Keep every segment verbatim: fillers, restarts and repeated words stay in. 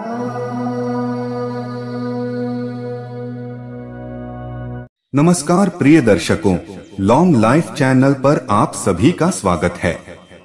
नमस्कार प्रिय दर्शकों, लॉन्ग लाइफ चैनल पर आप सभी का स्वागत है।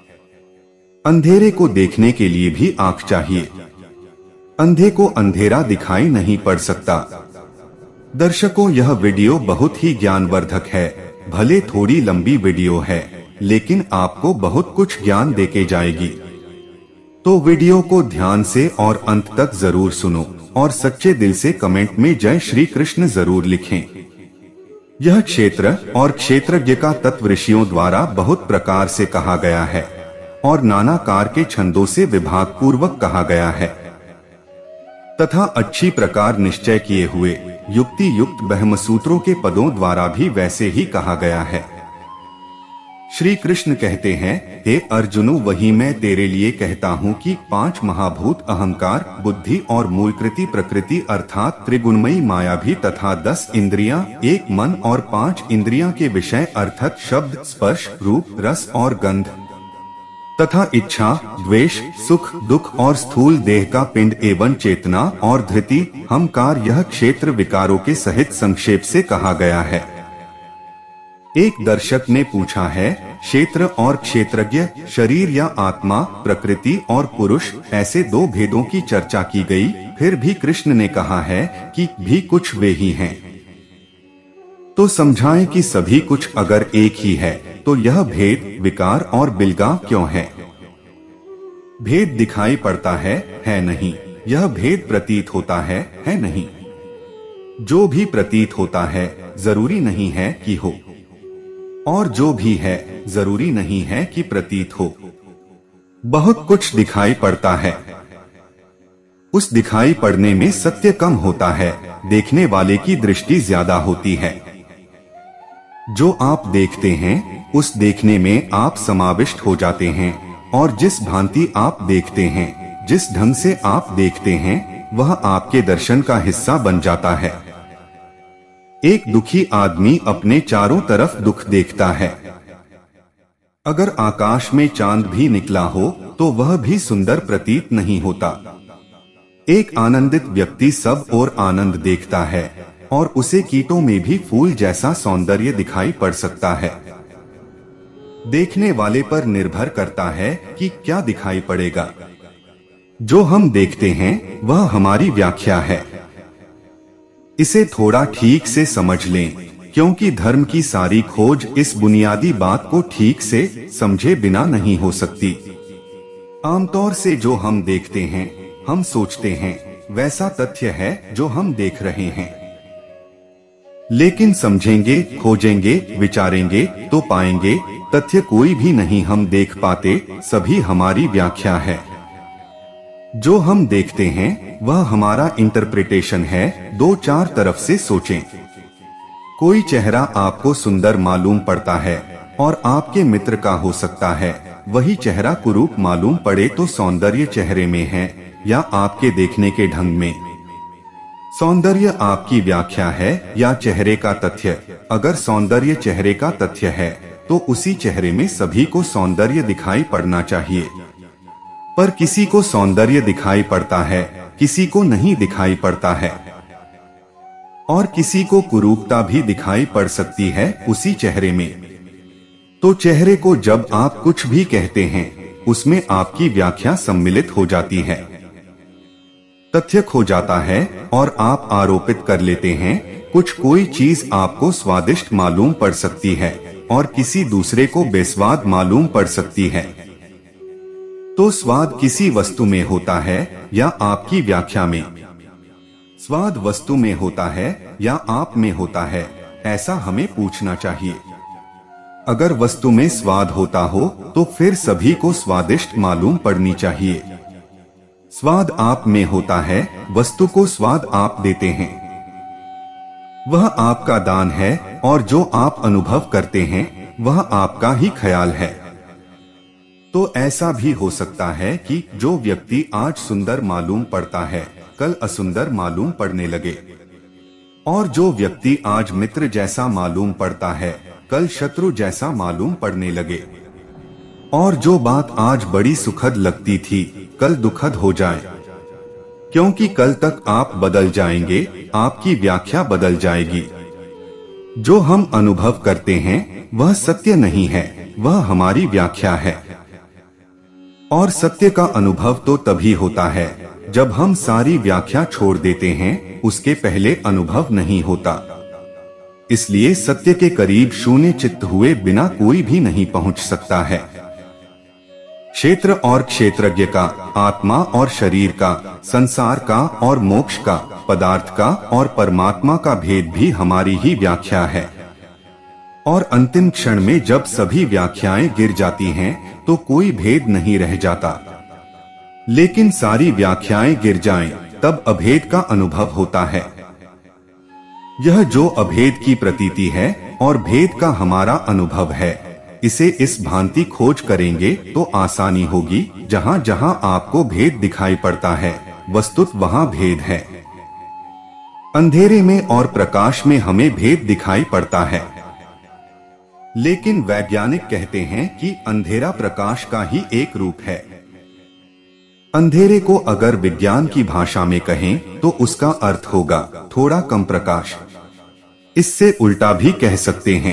अंधेरे को देखने के लिए भी आंख चाहिए। अंधे को अंधेरा दिखाई नहीं पड़ सकता। दर्शकों, यह वीडियो बहुत ही ज्ञानवर्धक है। भले थोड़ी लंबी वीडियो है, लेकिन आपको बहुत कुछ ज्ञान देके जाएगी। तो वीडियो को ध्यान से और अंत तक जरूर सुनो और सच्चे दिल से कमेंट में जय श्री कृष्ण जरूर लिखें। यह क्षेत्र और क्षेत्रज्ञ का तत्व ऋषियों द्वारा बहुत प्रकार से कहा गया है और नानाकार के छंदों से विभाग पूर्वक कहा गया है तथा अच्छी प्रकार निश्चय किए हुए युक्ति युक्त ब्रह्मसूत्रों के पदों द्वारा भी वैसे ही कहा गया है। श्री कृष्ण कहते हैं, हे अर्जुनु, वही मैं तेरे लिए कहता हूँ कि पांच महाभूत अहंकार, बुद्धि और मूलकृति प्रकृति अर्थात त्रिगुणमयी माया भी तथा दस इंद्रियां, एक मन और पांच इंद्रियां के विषय अर्थात शब्द, स्पर्श, रूप, रस और गंध तथा इच्छा, द्वेष, सुख, दुख और स्थूल देह का पिंड एवं चेतना और धृति, हमकार, यह क्षेत्र विकारों के सहित संक्षेप से कहा गया है। एक दर्शक ने पूछा है, क्षेत्र और क्षेत्रज्ञ, शरीर या आत्मा, प्रकृति और पुरुष, ऐसे दो भेदों की चर्चा की गई, फिर भी कृष्ण ने कहा है कि भी कुछ वे ही हैं। तो समझाएं कि सभी कुछ अगर एक ही है तो यह भेद, विकार और बिलगाव क्यों है? भेद दिखाई पड़ता है, है नहीं। यह भेद प्रतीत होता है, है नहीं। जो भी प्रतीत होता है जरूरी नहीं है कि हो, और जो भी है जरूरी नहीं है कि प्रतीत हो। बहुत कुछ दिखाई पड़ता है। उस दिखाई पड़ने में सत्य कम होता है, देखने वाले की दृष्टि ज्यादा होती है। जो आप देखते हैं उस देखने में आप समाविष्ट हो जाते हैं और जिस भांति आप देखते हैं, जिस ढंग से आप देखते हैं, वह आपके दर्शन का हिस्सा बन जाता है। एक दुखी आदमी अपने चारों तरफ दुख देखता है। अगर आकाश में चांद भी निकला हो तो वह भी सुंदर प्रतीत नहीं होता। एक आनंदित व्यक्ति सब ओर आनंद देखता है और उसे कीटों में भी फूल जैसा सौंदर्य दिखाई पड़ सकता है। देखने वाले पर निर्भर करता है कि क्या दिखाई पड़ेगा। जो हम देखते हैं वह हमारी व्याख्या है। इसे थोड़ा ठीक से समझ लें, क्योंकि धर्म की सारी खोज इस बुनियादी बात को ठीक से समझे बिना नहीं हो सकती। आमतौर से जो हम देखते हैं, हम सोचते हैं, वैसा तथ्य है जो हम देख रहे हैं। लेकिन समझेंगे, खोजेंगे, विचारेंगे तो पाएंगे तथ्य कोई भी नहीं हम देख पाते, सभी हमारी व्याख्या है। जो हम देखते हैं वह हमारा इंटरप्रिटेशन है। दो चार तरफ से सोचें। कोई चेहरा आपको सुंदर मालूम पड़ता है और आपके मित्र का हो सकता है। वही चेहरा कुरूप मालूम पड़े तो सौंदर्य चेहरे में है या आपके देखने के ढंग में। सौंदर्य आपकी व्याख्या है या चेहरे का तथ्य? अगर सौंदर्य चेहरे का तथ्य है तो उसी चेहरे में सभी को सौंदर्य दिखाई पड़ना चाहिए। पर किसी को सौंदर्य दिखाई पड़ता है, किसी को नहीं दिखाई पड़ता है, और किसी को कुरूपता भी दिखाई पड़ सकती है उसी चेहरे में। तो चेहरे को जब आप कुछ भी कहते हैं उसमें आपकी व्याख्या सम्मिलित हो जाती है, तथ्य खो जाता है और आप आरोपित कर लेते हैं कुछ। कोई चीज आपको स्वादिष्ट मालूम पड़ सकती है और किसी दूसरे को बेस्वाद मालूम पड़ सकती है। तो स्वाद किसी वस्तु में होता है या आपकी व्याख्या में? स्वाद वस्तु में होता है या आप में होता है, ऐसा हमें पूछना चाहिए। अगर वस्तु में स्वाद होता हो तो फिर सभी को स्वादिष्ट मालूम पड़नी चाहिए। स्वाद आप में होता है, वस्तु को स्वाद आप देते हैं। वह आपका दान है और जो आप अनुभव करते हैं वह आपका ही ख्याल है। तो ऐसा भी हो सकता है कि जो व्यक्ति आज सुंदर मालूम पड़ता है कल असुंदर मालूम पड़ने लगे, और जो व्यक्ति आज मित्र जैसा मालूम पड़ता है कल शत्रु जैसा मालूम पड़ने लगे, और जो बात आज बड़ी सुखद लगती थी कल दुखद हो जाए। क्योंकि कल तक आप बदल जाएंगे, आपकी व्याख्या बदल जाएगी। जो हम अनुभव करते हैं वह सत्य नहीं है, वह हमारी व्याख्या है। और सत्य का अनुभव तो तभी होता है जब हम सारी व्याख्या छोड़ देते हैं, उसके पहले अनुभव नहीं होता। इसलिए सत्य के करीब शून्य चित्त हुए बिना कोई भी नहीं पहुंच सकता है। क्षेत्र और क्षेत्रज्ञ का, आत्मा और शरीर का, संसार का और मोक्ष का, पदार्थ का और परमात्मा का भेद भी हमारी ही व्याख्या है। और अंतिम क्षण में जब सभी व्याख्याएं गिर जाती हैं तो कोई भेद नहीं रह जाता। लेकिन सारी व्याख्याएं गिर जाएं, तब अभेद का अनुभव होता है। यह जो अभेद की प्रतीति है और भेद का हमारा अनुभव है, इसे इस भांति खोज करेंगे तो आसानी होगी। जहां जहां आपको भेद दिखाई पड़ता है, वस्तुत वहां भेद है। अंधेरे में और प्रकाश में हमें भेद दिखाई पड़ता है। लेकिन वैज्ञानिक कहते हैं कि अंधेरा प्रकाश का ही एक रूप है। अंधेरे को अगर विज्ञान की भाषा में कहें तो उसका अर्थ होगा थोड़ा कम प्रकाश। इससे उल्टा भी कह सकते हैं।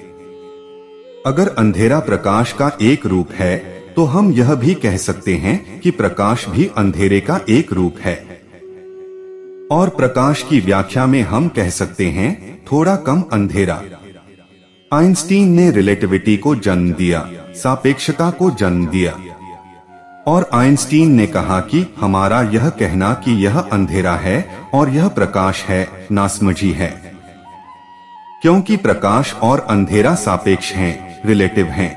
अगर अंधेरा प्रकाश का एक रूप है तो हम यह भी कह सकते हैं कि प्रकाश भी अंधेरे का एक रूप है। और प्रकाश की व्याख्या में हम कह सकते हैं थोड़ा कम अंधेरा। आइंस्टीन ने रिलेटिविटी को जन्म दिया, सापेक्षता को जन्म दिया। और आइंस्टीन ने कहा कि हमारा यह कहना कि यह अंधेरा है और यह प्रकाश है, नासमझी है। क्योंकि प्रकाश और अंधेरा सापेक्ष हैं, रिलेटिव हैं।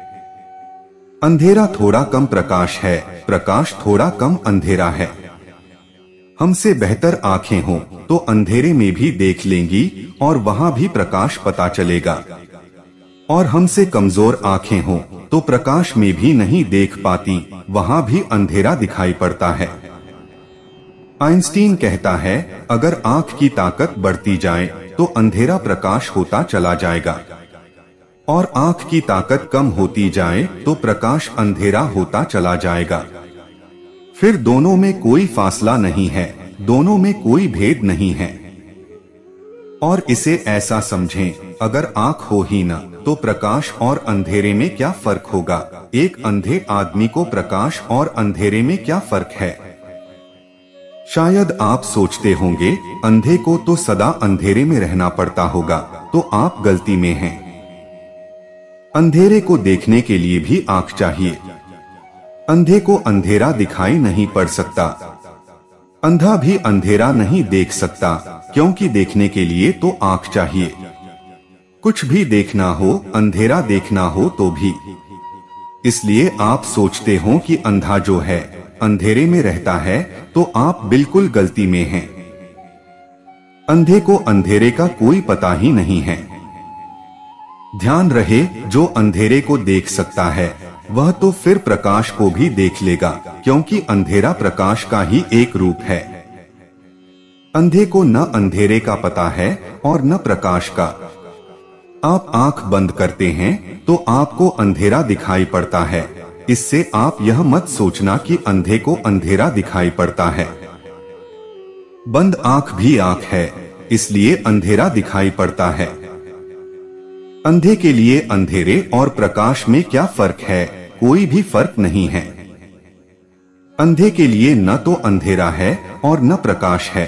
अंधेरा थोड़ा कम प्रकाश है, प्रकाश थोड़ा कम अंधेरा है। हमसे बेहतर आंखें हों तो अंधेरे में भी देख लेंगी और वहां भी प्रकाश पता चलेगा। और हमसे कमजोर आंखें हों तो प्रकाश में भी नहीं देख पाती, वहां भी अंधेरा दिखाई पड़ता है। आइंस्टीन कहता है अगर आंख की ताकत बढ़ती जाए तो अंधेरा प्रकाश होता चला जाएगा, और आंख की ताकत कम होती जाए तो प्रकाश अंधेरा होता चला जाएगा। फिर दोनों में कोई फासला नहीं है, दोनों में कोई भेद नहीं है। और इसे ऐसा समझें, अगर आंख हो ही न तो प्रकाश और अंधेरे में क्या फर्क होगा? एक अंधे आदमी को प्रकाश और अंधेरे में क्या फर्क है? शायद आप सोचते होंगे अंधे को तो सदा अंधेरे में रहना पड़ता होगा, तो आप गलती में हैं। अंधेरे को देखने के लिए भी आंख चाहिए। अंधे को अंधेरा दिखाई नहीं पड़ सकता। अंधा भी अंधेरा नहीं देख सकता, क्योंकि देखने के लिए तो आंख चाहिए। कुछ भी देखना हो, अंधेरा देखना हो तो भी। इसलिए आप सोचते हो कि अंधा जो है अंधेरे में रहता है, तो आप बिल्कुल गलती में हैं। अंधे को अंधेरे का कोई पता ही नहीं है। ध्यान रहे, जो अंधेरे को देख सकता है वह तो फिर प्रकाश को भी देख लेगा, क्योंकि अंधेरा प्रकाश का ही एक रूप है। अंधे को न अंधेरे का पता है और न प्रकाश का। आप आंख बंद करते हैं तो आपको अंधेरा दिखाई पड़ता है। इससे आप यह मत सोचना कि अंधे को अंधेरा दिखाई पड़ता है। बंद आंख भी आंख है, इसलिए अंधेरा दिखाई पड़ता है। अंधे के लिए अंधेरे और प्रकाश में क्या फर्क है? कोई भी फर्क नहीं है। अंधे के लिए न तो अंधेरा है और न प्रकाश है।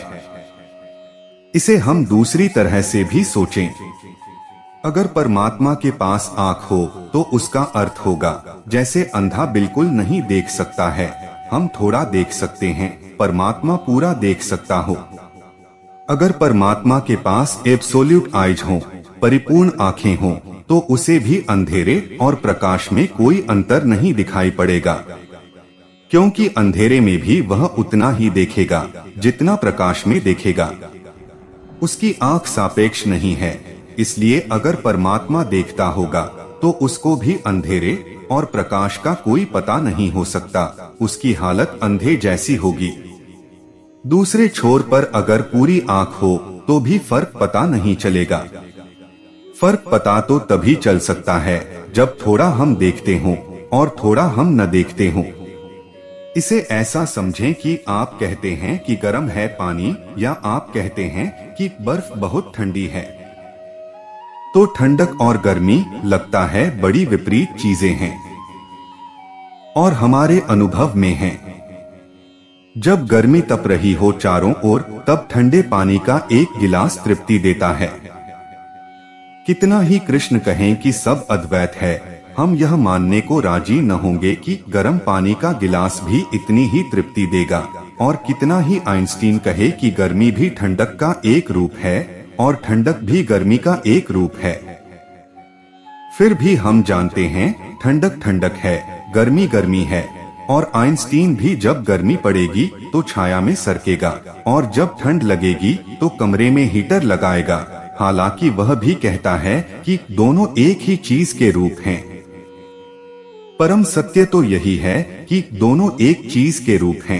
इसे हम दूसरी तरह से भी सोचें। अगर परमात्मा के पास आंख हो तो उसका अर्थ होगा जैसे अंधा बिल्कुल नहीं देख सकता है, हम थोड़ा देख सकते हैं, परमात्मा पूरा देख सकता हो। अगर परमात्मा के पास एब्सोल्यूट आइज हो, परिपूर्ण आंखें हों, तो उसे भी अंधेरे और प्रकाश में कोई अंतर नहीं दिखाई पड़ेगा, क्योंकि अंधेरे में भी वह उतना ही देखेगा जितना प्रकाश में देखेगा। उसकी आंख सापेक्ष नहीं है, इसलिए अगर परमात्मा देखता होगा तो उसको भी अंधेरे और प्रकाश का कोई पता नहीं हो सकता। उसकी हालत अंधे जैसी होगी। दूसरे छोर पर अगर पूरी आंख हो तो भी फर्क पता नहीं चलेगा। फर्क पता तो तभी चल सकता है जब थोड़ा हम देखते हों और थोड़ा हम न देखते हों। इसे ऐसा समझें कि आप कहते हैं कि गर्म है पानी, या आप कहते हैं कि बर्फ बहुत ठंडी है। तो ठंडक और गर्मी लगता है बड़ी विपरीत चीजें हैं, और हमारे अनुभव में हैं। जब गर्मी तप रही हो चारों ओर, तब ठंडे पानी का एक गिलास तृप्ति देता है। कितना ही कृष्ण कहें कि सब अद्वैत है, हम यह मानने को राजी न होंगे कि गर्म पानी का गिलास भी इतनी ही तृप्ति देगा। और कितना ही आइंस्टीन कहे कि गर्मी भी ठंडक का एक रूप है और ठंडक भी गर्मी का एक रूप है, फिर भी हम जानते हैं ठंडक ठंडक है, गर्मी गर्मी है। और आइंस्टीन भी जब गर्मी पड़ेगी तो छाया में सरकेगा, और जब ठंड लगेगी तो कमरे में हीटर लगाएगा। हालांकि वह भी कहता है कि दोनों एक ही चीज के रूप हैं। परम सत्य तो यही है कि दोनों एक चीज के रूप हैं।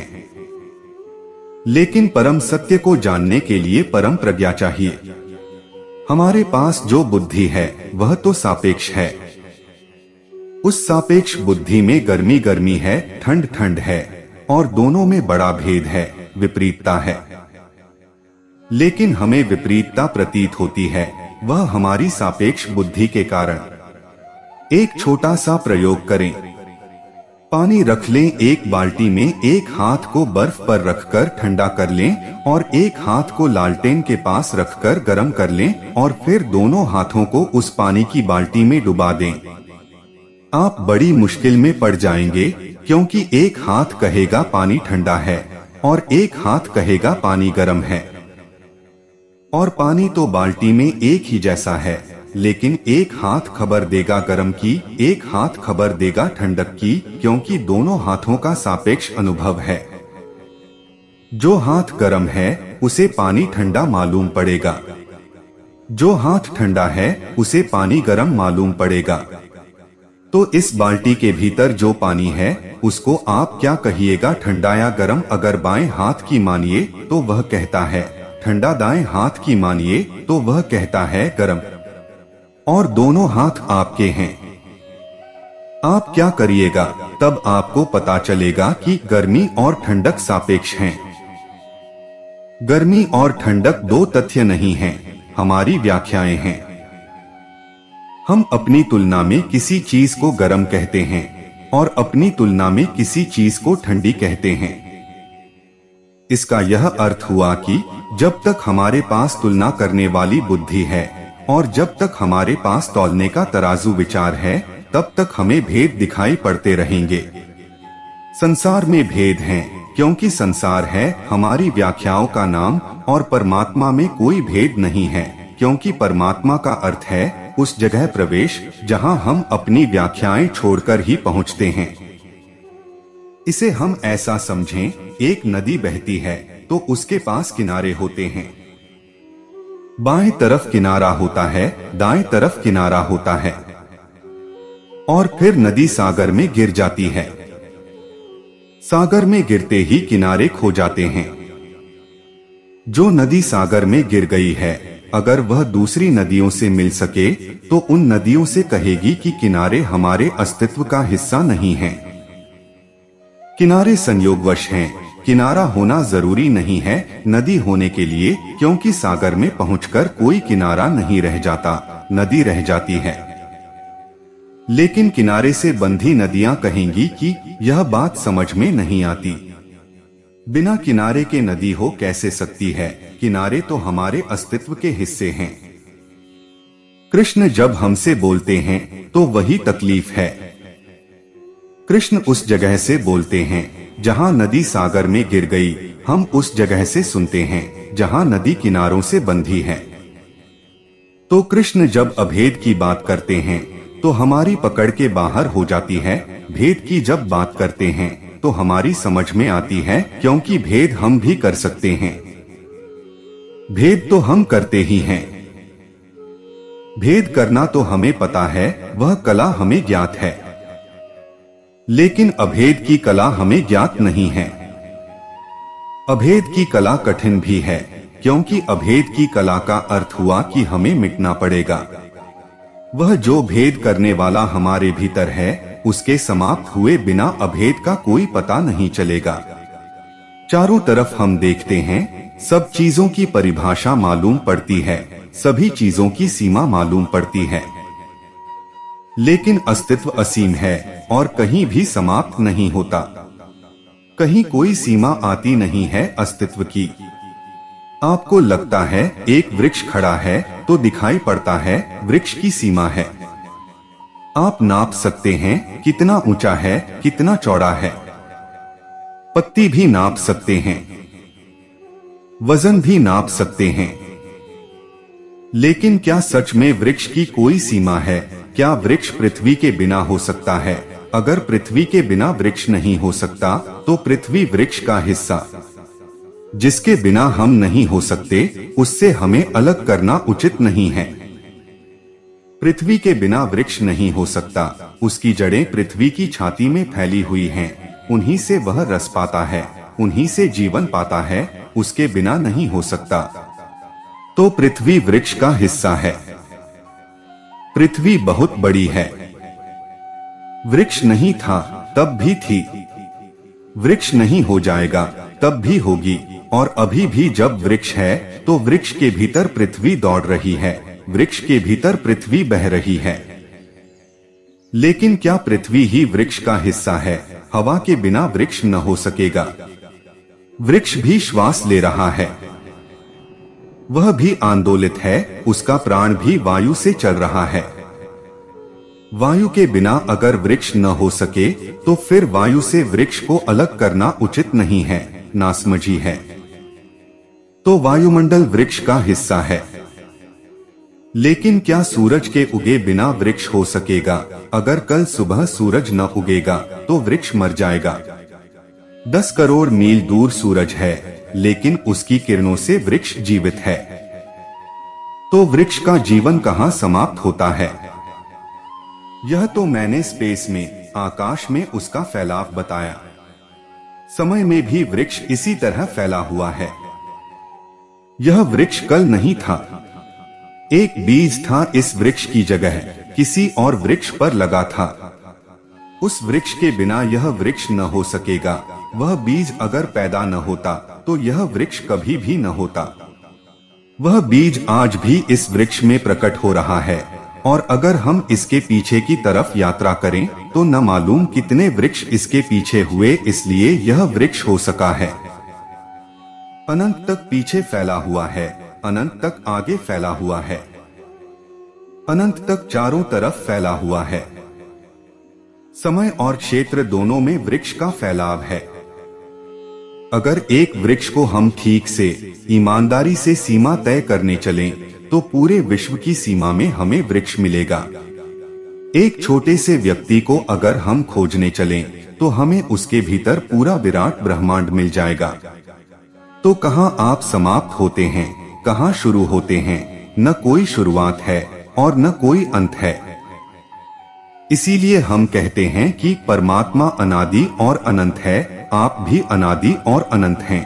लेकिन परम सत्य को जानने के लिए परम प्रज्ञा चाहिए। हमारे पास जो बुद्धि है वह तो सापेक्ष है। उस सापेक्ष बुद्धि में गर्मी गर्मी है, ठंड ठंड है, और दोनों में बड़ा भेद है, विपरीतता है। लेकिन हमें विपरीतता प्रतीत होती है, वह हमारी सापेक्ष बुद्धि के कारण। एक छोटा सा प्रयोग करें। पानी रख लें एक बाल्टी में, एक हाथ को बर्फ पर रखकर ठंडा कर लें और एक हाथ को लालटेन के पास रखकर गर्म कर लें, और फिर दोनों हाथों को उस पानी की बाल्टी में डुबा दें। आप बड़ी मुश्किल में पड़ जाएंगे, क्योंकि एक हाथ कहेगा पानी ठंडा है और एक हाथ कहेगा पानी गर्म है। और पानी तो बाल्टी में एक ही जैसा है, लेकिन एक हाथ खबर देगा गर्म की, एक हाथ खबर देगा ठंडक की, क्योंकि दोनों हाथों का सापेक्ष अनुभव है। जो हाथ गर्म है उसे पानी ठंडा मालूम पड़ेगा, जो हाथ ठंडा है उसे पानी गर्म मालूम पड़ेगा। तो इस बाल्टी के भीतर जो पानी है उसको आप क्या कहिएगा, ठंडा या गर्म? अगर बाएं हाथ की मानिए तो वह कहता है ठंडा, दाएं हाथ की मानिए तो वह कहता है गर्म, और दोनों हाथ आपके हैं। आप क्या करिएगा? तब आपको पता चलेगा कि गर्मी और ठंडक सापेक्ष हैं। गर्मी और ठंडक दो तथ्य नहीं हैं, हमारी व्याख्याएं हैं। हम अपनी तुलना में किसी चीज को गर्म कहते हैं और अपनी तुलना में किसी चीज को ठंडी कहते हैं। इसका यह अर्थ हुआ कि जब तक हमारे पास तुलना करने वाली बुद्धि है और जब तक हमारे पास तौलने का तराजू विचार है, तब तक हमें भेद दिखाई पड़ते रहेंगे। संसार में भेद हैं, क्योंकि संसार है हमारी व्याख्याओं का नाम, और परमात्मा में कोई भेद नहीं है, क्योंकि परमात्मा का अर्थ है उस जगह प्रवेश जहां हम अपनी व्याख्याएं छोड़कर ही पहुंचते हैं। इसे हम ऐसा समझें, एक नदी बहती है तो उसके पास किनारे होते हैं। बाएं तरफ किनारा होता है, दाएं तरफ किनारा होता है, और फिर नदी सागर में गिर जाती है। सागर में गिरते ही किनारे खो जाते हैं। जो नदी सागर में गिर गई है, अगर वह दूसरी नदियों से मिल सके तो उन नदियों से कहेगी कि किनारे हमारे अस्तित्व का हिस्सा नहीं हैं। किनारे संयोगवश हैं, किनारा होना जरूरी नहीं है नदी होने के लिए, क्योंकि सागर में पहुंचकर कोई किनारा नहीं रह जाता, नदी रह जाती है। लेकिन किनारे से बंधी नदियां कहेंगी कि यह बात समझ में नहीं आती। बिना किनारे के नदी हो कैसे सकती है? किनारे तो हमारे अस्तित्व के हिस्से हैं। कृष्ण जब हमसे बोलते हैं तो वही तकलीफ है। कृष्ण उस जगह से बोलते हैं जहां नदी सागर में गिर गई, हम उस जगह से सुनते हैं जहां नदी किनारों से बंधी है। तो कृष्ण जब अभेद की बात करते हैं तो हमारी पकड़ के बाहर हो जाती है, भेद की जब बात करते हैं तो हमारी समझ में आती है, क्योंकि भेद हम भी कर सकते हैं। भेद तो हम करते ही हैं। भेद करना तो हमें पता है, वह कला हमें ज्ञात है, लेकिन अभेद की कला हमें ज्ञात नहीं है। अभेद की कला कठिन भी है, क्योंकि अभेद की कला का अर्थ हुआ कि हमें मिटना पड़ेगा। वह जो भेद करने वाला हमारे भीतर है उसके समाप्त हुए बिना अभेद का कोई पता नहीं चलेगा। चारों तरफ हम देखते हैं, सब चीजों की परिभाषा मालूम पड़ती है, सभी चीजों की सीमा मालूम पड़ती है, लेकिन अस्तित्व असीम है और कहीं भी समाप्त नहीं होता। कहीं कोई सीमा आती नहीं है अस्तित्व की। आपको लगता है एक वृक्ष खड़ा है तो दिखाई पड़ता है वृक्ष की सीमा है। आप नाप सकते हैं कितना ऊंचा है, कितना चौड़ा है। पत्ती भी नाप सकते हैं, वजन भी नाप सकते हैं, लेकिन क्या सच में वृक्ष की कोई सीमा है? क्या वृक्ष पृथ्वी के बिना हो सकता है? अगर पृथ्वी के बिना वृक्ष नहीं हो सकता तो पृथ्वी वृक्ष का हिस्सा जिसके बिना हम नहीं हो सकते, उससे हमें अलग करना उचित नहीं है। पृथ्वी के बिना वृक्ष नहीं हो सकता, उसकी जड़ें पृथ्वी की छाती में फैली हुई हैं, उन्हीं से वह रस पाता है, उन्हीं से जीवन पाता है, उसके बिना नहीं हो सकता। तो पृथ्वी वृक्ष का हिस्सा है। पृथ्वी बहुत बड़ी है। वृक्ष नहीं था तब भी थी, वृक्ष नहीं हो जाएगा तब भी होगी, और अभी भी जब वृक्ष है तो वृक्ष के भीतर पृथ्वी दौड़ रही है, वृक्ष के भीतर पृथ्वी बह रही है। लेकिन क्या पृथ्वी ही वृक्ष का हिस्सा है? हवा के बिना वृक्ष न हो सकेगा। वृक्ष भी श्वास ले रहा है, वह भी आंदोलित है, उसका प्राण भी वायु से चल रहा है। वायु के बिना अगर वृक्ष न हो सके तो फिर वायु से वृक्ष को अलग करना उचित नहीं है, नासमझी है। तो वायुमंडल वृक्ष का हिस्सा है। लेकिन क्या सूरज के उगे बिना वृक्ष हो सकेगा? अगर कल सुबह सूरज न उगेगा तो वृक्ष मर जाएगा। दस करोड़ मील दूर सूरज है, लेकिन उसकी किरणों से वृक्ष जीवित है। तो वृक्ष का जीवन कहाँ समाप्त होता है? यह तो मैंने स्पेस में, आकाश में उसका फैलाव बताया। समय में भी वृक्ष इसी तरह फैला हुआ है। यह वृक्ष कल नहीं था, एक बीज था इस वृक्ष की जगह, किसी और वृक्ष पर लगा था। उस वृक्ष के बिना यह वृक्ष न हो सकेगा। वह बीज अगर पैदा न होता तो यह वृक्ष कभी भी न होता। वह बीज आज भी इस वृक्ष में प्रकट हो रहा है, और अगर हम इसके पीछे की तरफ यात्रा करें तो न मालूम कितने वृक्ष इसके पीछे हुए, इसलिए यह वृक्ष हो सका है। अनंत तक पीछे फैला हुआ है, अनंत तक आगे फैला हुआ है, अनंत तक चारों तरफ फैला हुआ है। समय और क्षेत्र दोनों में वृक्ष का फैलाव है। अगर एक वृक्ष को हम ठीक से, ईमानदारी से सीमा तय करने चलें तो पूरे विश्व की सीमा में हमें वृक्ष मिलेगा। एक छोटे से व्यक्ति को अगर हम खोजने चलें तो हमें उसके भीतर पूरा विराट ब्रह्मांड मिल जाएगा। तो कहाँ आप समाप्त होते हैं, कहाँ शुरू होते हैं? न कोई शुरुआत है और न कोई अंत है। इसीलिए हम कहते हैं कि परमात्मा अनादि और अनंत है, आप भी अनादि और अनंत हैं।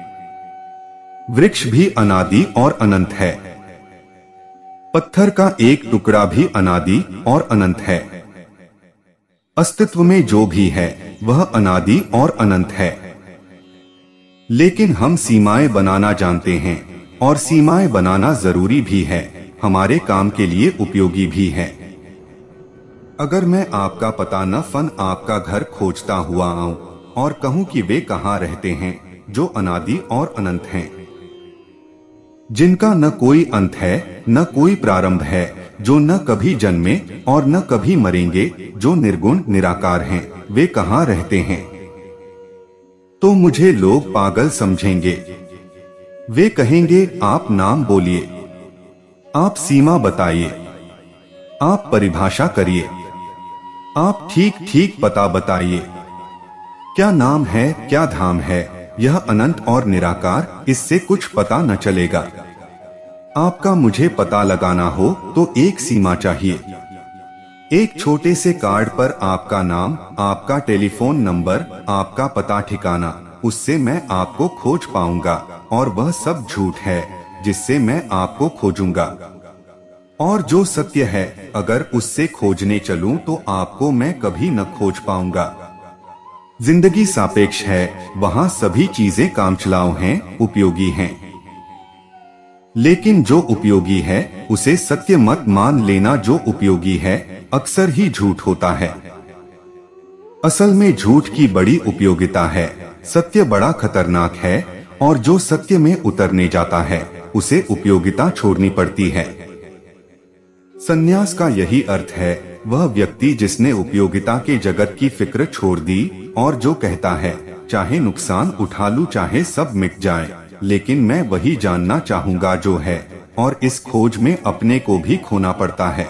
वृक्ष भी अनादि और अनंत है। पत्थर का एक टुकड़ा भी अनादि और अनंत है। अस्तित्व में जो भी है वह अनादि और अनंत है। लेकिन हम सीमाएं बनाना जानते हैं, और सीमाएं बनाना जरूरी भी है, हमारे काम के लिए उपयोगी भी है। अगर मैं आपका पता न फन आपका घर खोजता हुआ आऊं और कहूं कि वे कहां रहते हैं जो अनादि और अनंत हैं, जिनका न कोई अंत है न कोई प्रारंभ है, जो न कभी जन्मे और न कभी मरेंगे, जो निर्गुण निराकार हैं, वे कहां रहते हैं? तो मुझे लोग पागल समझेंगे। वे कहेंगे आप नाम बोलिए, आप सीमा बताइए, आप परिभाषा करिए, आप ठीक ठीक पता बताइए। क्या नाम है, क्या धाम है? यह अनंत और निराकार, इससे कुछ पता न चलेगा। आपका मुझे पता लगाना हो तो एक सीमा चाहिए। एक छोटे से कार्ड पर आपका नाम, आपका टेलीफोन नंबर, आपका पता ठिकाना, उससे मैं आपको खोज पाऊंगा, और वह सब झूठ है जिससे मैं आपको खोजूंगा। और जो सत्य है अगर उससे खोजने चलूं तो आपको मैं कभी न खोज पाऊंगा। जिंदगी सापेक्ष है, वहां सभी चीजें कामचलाऊ हैं, उपयोगी हैं। लेकिन जो उपयोगी है उसे सत्य मत मान लेना। जो उपयोगी है अक्सर ही झूठ होता है। असल में झूठ की बड़ी उपयोगिता है, सत्य बड़ा खतरनाक है और जो सत्य में उतरने जाता है उसे उपयोगिता छोड़नी पड़ती है। संन्यास का यही अर्थ है, वह व्यक्ति जिसने उपयोगिता के जगत की फिक्र छोड़ दी और जो कहता है चाहे नुकसान उठा लूं चाहे सब मिट जाए, लेकिन मैं वही जानना चाहूंगा जो है, और इस खोज में अपने को भी खोना पड़ता है।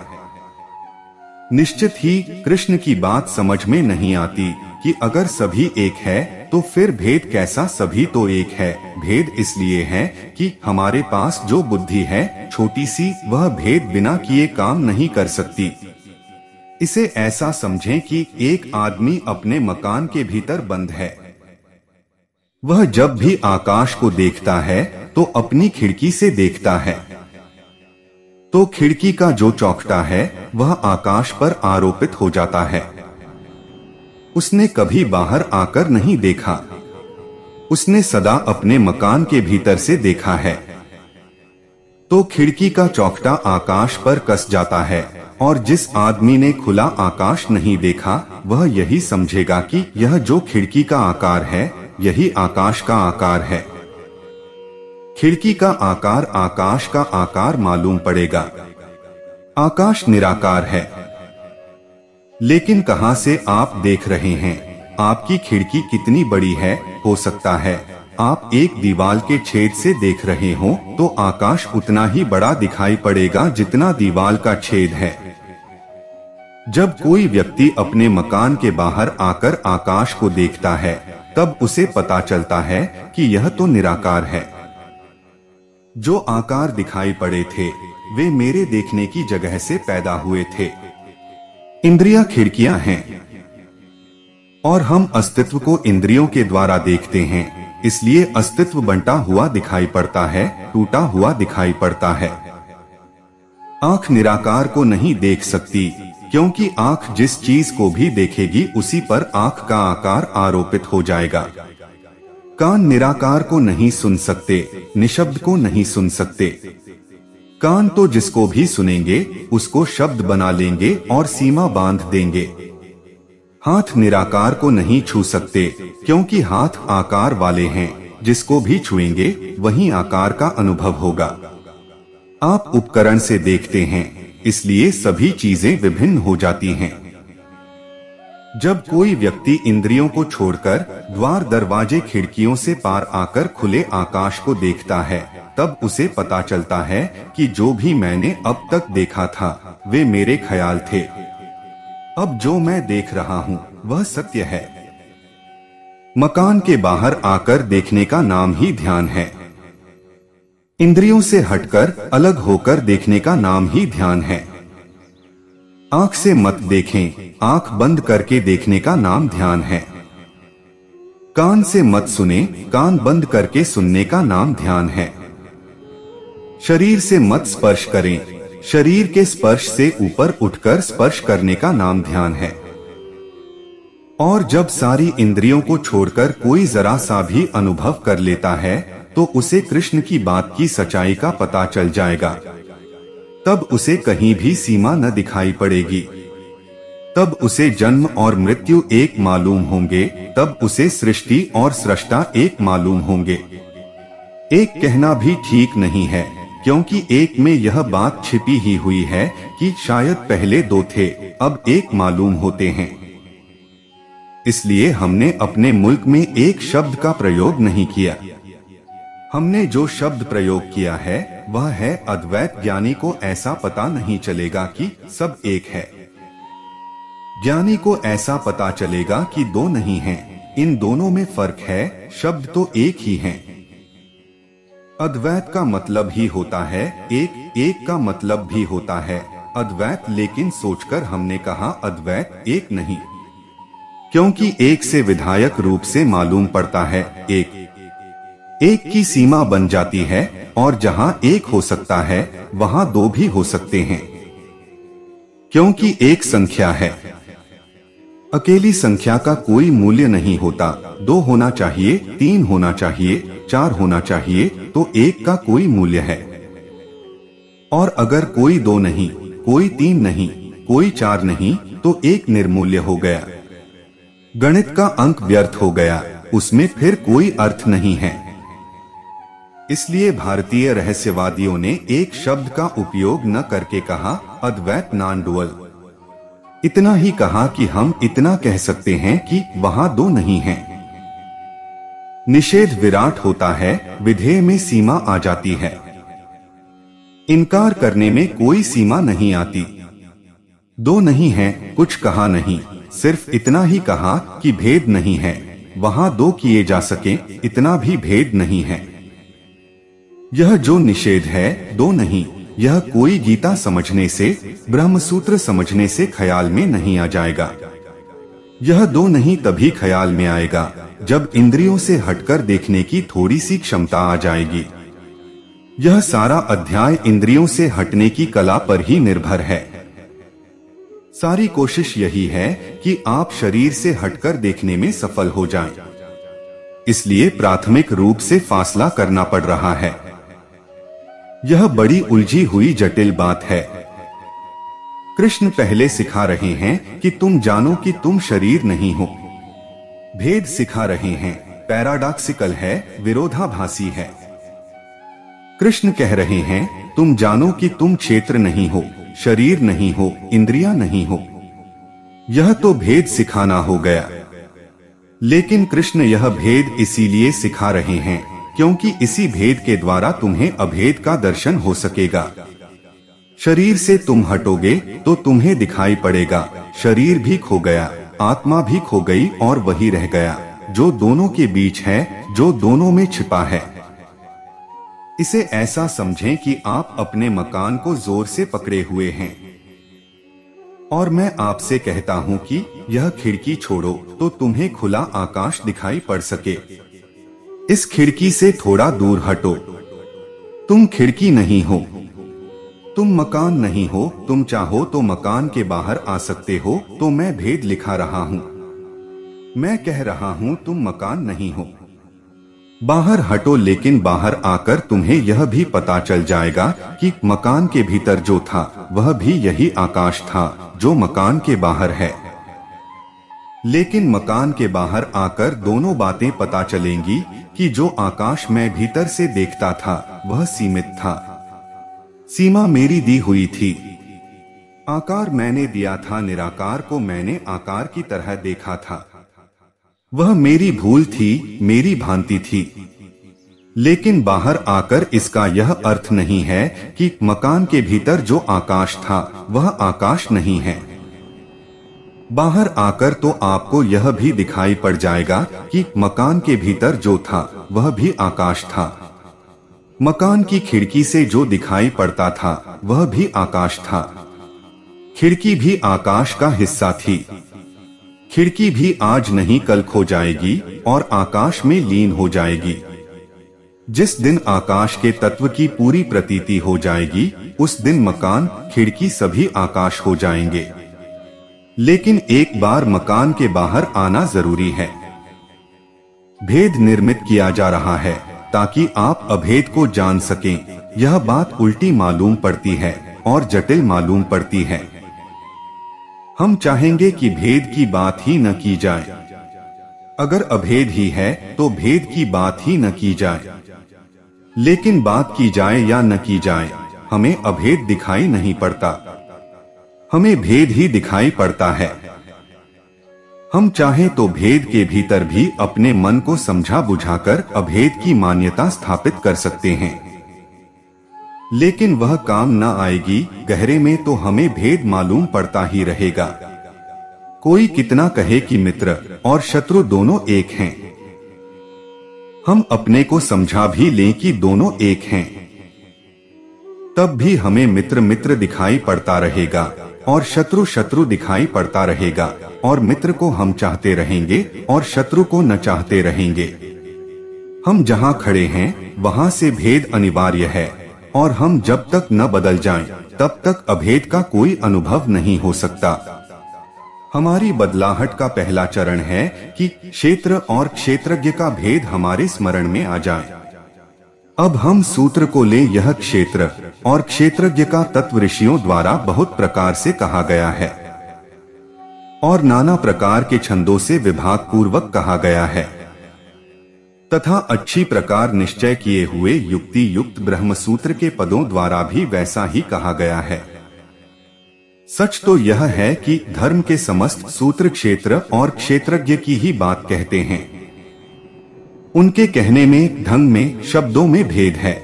निश्चित ही कृष्ण की बात समझ में नहीं आती कि अगर सभी एक है तो फिर भेद कैसा। सभी तो एक है, भेद इसलिए है कि हमारे पास जो बुद्धि है छोटी सी, वह भेद बिना किए काम नहीं कर सकती। इसे ऐसा समझें कि एक आदमी अपने मकान के भीतर बंद है। वह जब भी आकाश को देखता है तो अपनी खिड़की से देखता है, तो खिड़की का जो चौखटा है वह आकाश पर आरोपित हो जाता है। उसने कभी बाहर आकर नहीं देखा, उसने सदा अपने मकान के भीतर से देखा है। तो खिड़की का चौखटा आकाश पर कस जाता है, और जिस आदमी ने खुला आकाश नहीं देखा वह यही समझेगा कि यह जो खिड़की का आकार है यही आकाश का आकार है। खिड़की का आकार आकाश का आकार मालूम पड़ेगा। आकाश निराकार है। लेकिन कहां से आप देख रहे हैं? आपकी खिड़की कितनी बड़ी है? हो सकता है आप एक दीवार के छेद से देख रहे हो तो आकाश उतना ही बड़ा दिखाई पड़ेगा जितना दीवार का छेद है। जब कोई व्यक्ति अपने मकान के बाहर आकर आकाश को देखता है तब उसे पता चलता है कि यह तो निराकार है। जो आकार दिखाई पड़े थे वे मेरे देखने की जगह से पैदा हुए थे। इंद्रियां खिड़कियां हैं और हम अस्तित्व को इंद्रियों के द्वारा देखते हैं, इसलिए अस्तित्व बंटा हुआ दिखाई पड़ता है, टूटा हुआ दिखाई पड़ता है। आंख निराकार को नहीं देख सकती, क्योंकि आंख जिस चीज को भी देखेगी उसी पर आंख का आकार आरोपित हो जाएगा। कान निराकार को नहीं सुन सकते, निशब्द को नहीं सुन सकते। कान तो जिसको भी सुनेंगे उसको शब्द बना लेंगे और सीमा बांध देंगे। हाथ निराकार को नहीं छू सकते, क्योंकि हाथ आकार वाले हैं, जिसको भी छुएंगे वही आकार का अनुभव होगा। आप उपकरण से देखते हैं, इसलिए सभी चीजें विभिन्न हो जाती हैं। जब कोई व्यक्ति इंद्रियों को छोड़कर द्वार दरवाजे खिड़कियों से पार आकर खुले आकाश को देखता है तब उसे पता चलता है कि जो भी मैंने अब तक देखा था वे मेरे ख्याल थे। अब जो मैं देख रहा हूँ वह सत्य है। मकान के बाहर आकर देखने का नाम ही ध्यान है। इंद्रियों से हटकर अलग होकर देखने का नाम ही ध्यान है। आंख से मत देखें, आंख बंद करके देखने का नाम ध्यान है। कान से मत सुने, कान बंद करके सुनने का नाम ध्यान है। शरीर से मत स्पर्श करें, शरीर के स्पर्श से ऊपर उठकर स्पर्श करने का नाम ध्यान है। और जब सारी इंद्रियों को छोड़कर कोई जरा सा भी अनुभव कर लेता है तो उसे कृष्ण की बात की सच्चाई का पता चल जाएगा। तब उसे कहीं भी सीमा न दिखाई पड़ेगी। तब उसे जन्म और मृत्यु एक मालूम होंगे, तब उसे सृष्टि और सृष्टा एक मालूम होंगे। एक कहना भी ठीक नहीं है, क्योंकि एक में यह बात छिपी ही हुई है कि शायद पहले दो थे, अब एक मालूम होते हैं। इसलिए हमने अपने मुल्क में एक शब्द का प्रयोग नहीं किया। हमने जो शब्द प्रयोग किया है वह है अद्वैत। ज्ञानी को ऐसा पता नहीं चलेगा कि सब एक है। ज्ञानी को ऐसा पता चलेगा कि दो नहीं हैं, इन दोनों में फर्क है, शब्द तो एक ही हैं। अद्वैत का मतलब ही होता है एक, एक का मतलब भी होता है अद्वैत, लेकिन सोचकर हमने कहा अद्वैत एक नहीं, क्योंकि एक से विधायक रूप से मालूम पड़ता है एक। एक की सीमा बन जाती है और जहां एक हो सकता है वहां दो भी हो सकते हैं, क्योंकि एक संख्या है। अकेली संख्या का कोई मूल्य नहीं होता। दो होना चाहिए, तीन होना चाहिए, चार होना चाहिए, तो एक का कोई मूल्य है। और अगर कोई दो नहीं, कोई तीन नहीं, कोई चार नहीं, तो एक निर्मूल्य हो गया। गणित का अंक व्यर्थ हो गया, उसमें फिर कोई अर्थ नहीं है। इसलिए भारतीय रहस्यवादियों ने एक शब्द का उपयोग न करके कहा अद्वैत नॉन डुअल। इतना ही कहा कि हम इतना कह सकते हैं कि वहां दो नहीं हैं। निषेध विराट होता है, विधेय में सीमा आ जाती है। इनकार करने में कोई सीमा नहीं आती। दो नहीं है, कुछ कहा नहीं, सिर्फ इतना ही कहा कि भेद नहीं है। वहां दो किए जा सके, इतना भी भेद नहीं है। यह जो निषेध है, दो नहीं, यह कोई गीता समझने से, ब्रह्मसूत्र समझने से ख्याल में नहीं आ जाएगा। यह दो नहीं तभी ख्याल में आएगा जब इंद्रियों से हटकर देखने की थोड़ी सी क्षमता आ जाएगी। यह सारा अध्याय इंद्रियों से हटने की कला पर ही निर्भर है। सारी कोशिश यही है कि आप शरीर से हटकर देखने में सफल हो जाएं। इसलिए प्राथमिक रूप से फासला करना पड़ रहा है। यह बड़ी उलझी हुई जटिल बात है। कृष्ण पहले सिखा रहे हैं कि तुम जानो कि तुम शरीर नहीं हो। भेद सिखा रहे हैं, पैराडॉक्सिकल है, विरोधाभासी है। कृष्ण कह रहे हैं तुम जानो कि तुम क्षेत्र नहीं हो, शरीर नहीं हो, इंद्रियां नहीं हो। यह तो भेद सिखाना हो गया। लेकिन कृष्ण यह भेद इसीलिए सिखा रहे हैं क्योंकि इसी भेद के द्वारा तुम्हें अभेद का दर्शन हो सकेगा। शरीर से तुम हटोगे तो तुम्हें दिखाई पड़ेगा शरीर भी खो गया, आत्मा भी खो गई और वही रह गया जो दोनों के बीच है, जो दोनों में छिपा है। इसे ऐसा समझें कि आप अपने मकान को जोर से पकड़े हुए हैं और मैं आपसे कहता हूं कि यह खिड़की छोड़ो तो तुम्हें खुला आकाश दिखाई पड़ सके। इस खिड़की से थोड़ा दूर हटो। तुम खिड़की नहीं हो, तुम मकान नहीं हो। तुम चाहो तो मकान के बाहर आ सकते हो। तो मैं भेद लिखा रहा हूं, मैं कह रहा हूं तुम मकान नहीं हो। बाहर हटो, लेकिन बाहर आकर तुम्हें यह भी पता चल जाएगा कि मकान के भीतर जो था वह भी यही आकाश था जो मकान के बाहर है। लेकिन मकान के बाहर आकर दोनों बातें पता चलेंगी कि जो आकाश मैं भीतर से देखता था वह सीमित था। सीमा मेरी दी हुई थी। आकार मैंने दिया था, निराकार को मैंने आकार की तरह देखा था। वह मेरी भूल थी, मेरी भ्रांति थी। लेकिन बाहर आकर इसका यह अर्थ नहीं है कि मकान के भीतर जो आकाश था वह आकाश नहीं है। बाहर आकर तो आपको यह भी दिखाई पड़ जाएगा कि मकान के भीतर जो था वह भी आकाश था। मकान की खिड़की से जो दिखाई पड़ता था वह भी आकाश था। खिड़की भी आकाश का हिस्सा थी। खिड़की भी आज नहीं कल खो जाएगी और आकाश में लीन हो जाएगी। जिस दिन आकाश के तत्व की पूरी प्रतीति हो जाएगी उस दिन मकान, खिड़की सभी आकाश हो जाएंगे। लेकिन एक बार मकान के बाहर आना जरूरी है। भेद निर्मित किया जा रहा है ताकि आप अभेद को जान सकें। यह बात उल्टी मालूम पड़ती है और जटिल मालूम पड़ती है। हम चाहेंगे कि भेद की बात ही न की जाए। अगर अभेद ही है तो भेद की बात ही न की जाए। लेकिन बात की जाए या न की जाए, हमें अभेद दिखाई नहीं पड़ता, हमें भेद ही दिखाई पड़ता है। हम चाहें तो भेद के भीतर भी अपने मन को समझा बुझाकर अभेद की मान्यता स्थापित कर सकते हैं। लेकिन वह काम न आएगी। गहरे में तो हमें भेद मालूम पड़ता ही रहेगा। कोई कितना कहे कि मित्र और शत्रु दोनों एक हैं, हम अपने को समझा भी लें कि दोनों एक हैं, तब भी हमें मित्र मित्र दिखाई पड़ता रहेगा और शत्रु शत्रु दिखाई पड़ता रहेगा। और मित्र को हम चाहते रहेंगे और शत्रु को न चाहते रहेंगे। हम जहाँ खड़े हैं वहाँ से भेद अनिवार्य है, और हम जब तक न बदल जाएं, तब तक अभेद का कोई अनुभव नहीं हो सकता। हमारी बदलाहट का पहला चरण है कि क्षेत्र और क्षेत्रज्ञ का भेद हमारे स्मरण में आ जाए। अब हम सूत्र को ले, यह क्षेत्र और क्षेत्रज्ञ का तत्व ऋषियों द्वारा बहुत प्रकार से कहा गया है और नाना प्रकार के छंदों से विभाग पूर्वक कहा गया है, तथा अच्छी प्रकार निश्चय किए हुए युक्ति युक्त ब्रह्मसूत्र के पदों द्वारा भी वैसा ही कहा गया है। सच तो यह है कि धर्म के समस्त सूत्र क्षेत्र और क्षेत्रज्ञ की ही बात कहते हैं। उनके कहने में, ढंग में, शब्दों में भेद है,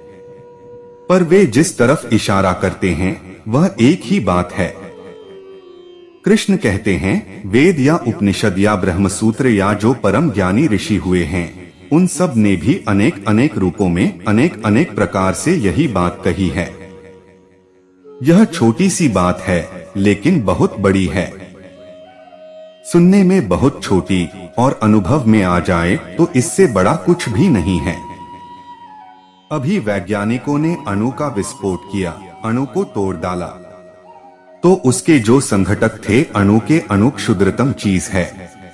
पर वे जिस तरफ इशारा करते हैं वह एक ही बात है। कृष्ण कहते हैं, वेद या उपनिषद या ब्रह्मसूत्र या जो परम ज्ञानी ऋषि हुए हैं, उन सब ने भी अनेक अनेक रूपों में अनेक अनेक प्रकार से यही बात कही है। यह छोटी सी बात है लेकिन बहुत बड़ी है। सुनने में बहुत छोटी और अनुभव में आ जाए तो इससे बड़ा कुछ भी नहीं है। अभी वैज्ञानिकों ने अणु का विस्फोट किया, अणु को तोड़ डाला, तो उसके जो संघटक थे अणु के अणु क्षुद्रतम चीज है,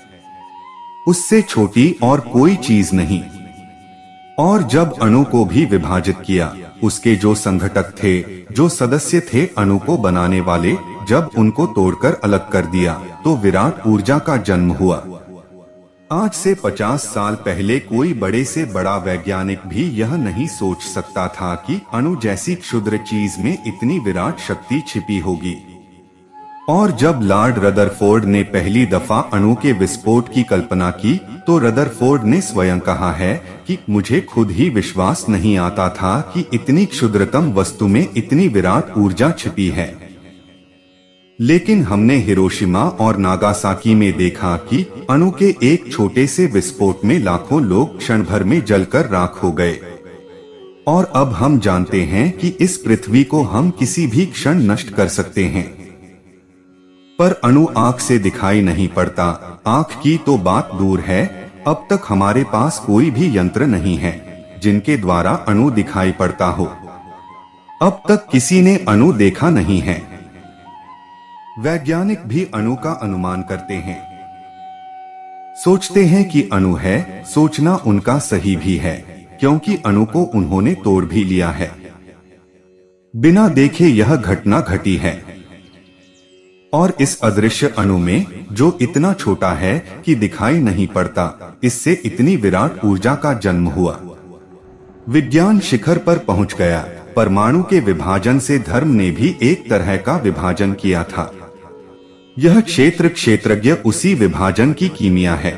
उससे छोटी और कोई चीज नहीं। और जब अणु को भी विभाजित किया, उसके जो संघटक थे, जो सदस्य थे अणु को बनाने वाले, जब उनको तोड़कर अलग कर दिया तो विराट ऊर्जा का जन्म हुआ। आज से पचास साल पहले कोई बड़े से बड़ा वैज्ञानिक भी यह नहीं सोच सकता था कि अणु जैसी क्षुद्र चीज में इतनी विराट शक्ति छिपी होगी। और जब लॉर्ड रदरफोर्ड ने पहली दफा अणु के विस्फोट की कल्पना की, तो रदरफोर्ड ने स्वयं कहा है कि मुझे खुद ही विश्वास नहीं आता था कि इतनी क्षुद्रतम वस्तु में इतनी विराट ऊर्जा छिपी है। लेकिन हमने हिरोशिमा और नागासाकी में देखा कि अणु के एक छोटे से विस्फोट में लाखों लोग क्षण भर में जलकर राख हो गए। और अब हम जानते हैं कि इस पृथ्वी को हम किसी भी क्षण नष्ट कर सकते हैं। पर अणु आंख से दिखाई नहीं पड़ता। आंख की तो बात दूर है, अब तक हमारे पास कोई भी यंत्र नहीं है जिनके द्वारा अणु दिखाई पड़ता हो। अब तक किसी ने अणु देखा नहीं है। वैज्ञानिक भी अणु का अनुमान करते हैं, सोचते हैं कि अणु है। सोचना उनका सही भी है, क्योंकि अणु को उन्होंने तोड़ भी लिया है। बिना देखे यह घटना घटी है। और इस अदृश्य अणु में, जो इतना छोटा है कि दिखाई नहीं पड़ता, इससे इतनी विराट ऊर्जा का जन्म हुआ। विज्ञान शिखर पर पहुंच गया। परमाणु के विभाजन से धर्म ने भी एक तरह का विभाजन किया था। यह क्षेत्र क्षेत्रज्ञ उसी विभाजन की कीमिया है।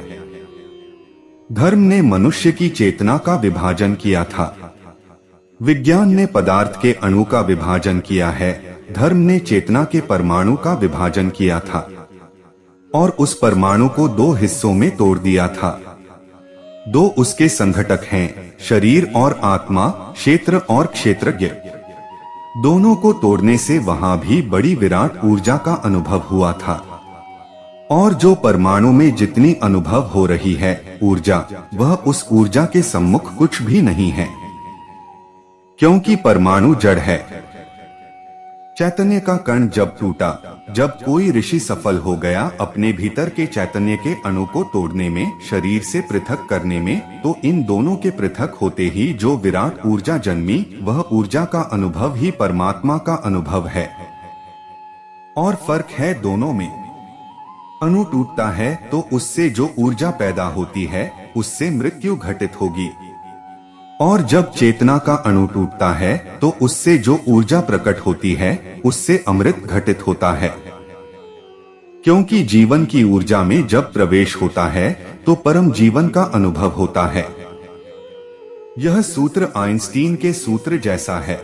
धर्म ने मनुष्य की चेतना का विभाजन किया था। विज्ञान ने पदार्थ के अणु का विभाजन किया है। धर्म ने चेतना के परमाणु का विभाजन किया था और उस परमाणु को दो हिस्सों में तोड़ दिया था। दो उसके संघटक हैं, शरीर और आत्मा, क्षेत्र और क्षेत्रज्ञ। दोनों को तोड़ने से वहां भी बड़ी विराट ऊर्जा का अनुभव हुआ था। और जो परमाणु में जितनी अनुभव हो रही है ऊर्जा, वह उस ऊर्जा के सम्मुख कुछ भी नहीं है, क्योंकि परमाणु जड़ है। चैतन्य का कण जब टूटा, जब कोई ऋषि सफल हो गया अपने भीतर के चैतन्य के अणु को तोड़ने में, शरीर से पृथक करने में, तो इन दोनों के पृथक होते ही जो विराट ऊर्जा जन्मी, वह ऊर्जा का अनुभव ही परमात्मा का अनुभव है। और फर्क है दोनों में। अणु टूटता है तो उससे जो ऊर्जा पैदा होती है उससे मृत्यु घटित होगी, और जब चेतना का अणु टूटता है तो उससे जो ऊर्जा प्रकट होती है उससे अमृत घटित होता है। क्योंकि जीवन की ऊर्जा में जब प्रवेश होता है तो परम जीवन का अनुभव होता है। यह सूत्र आइंस्टीन के सूत्र जैसा है।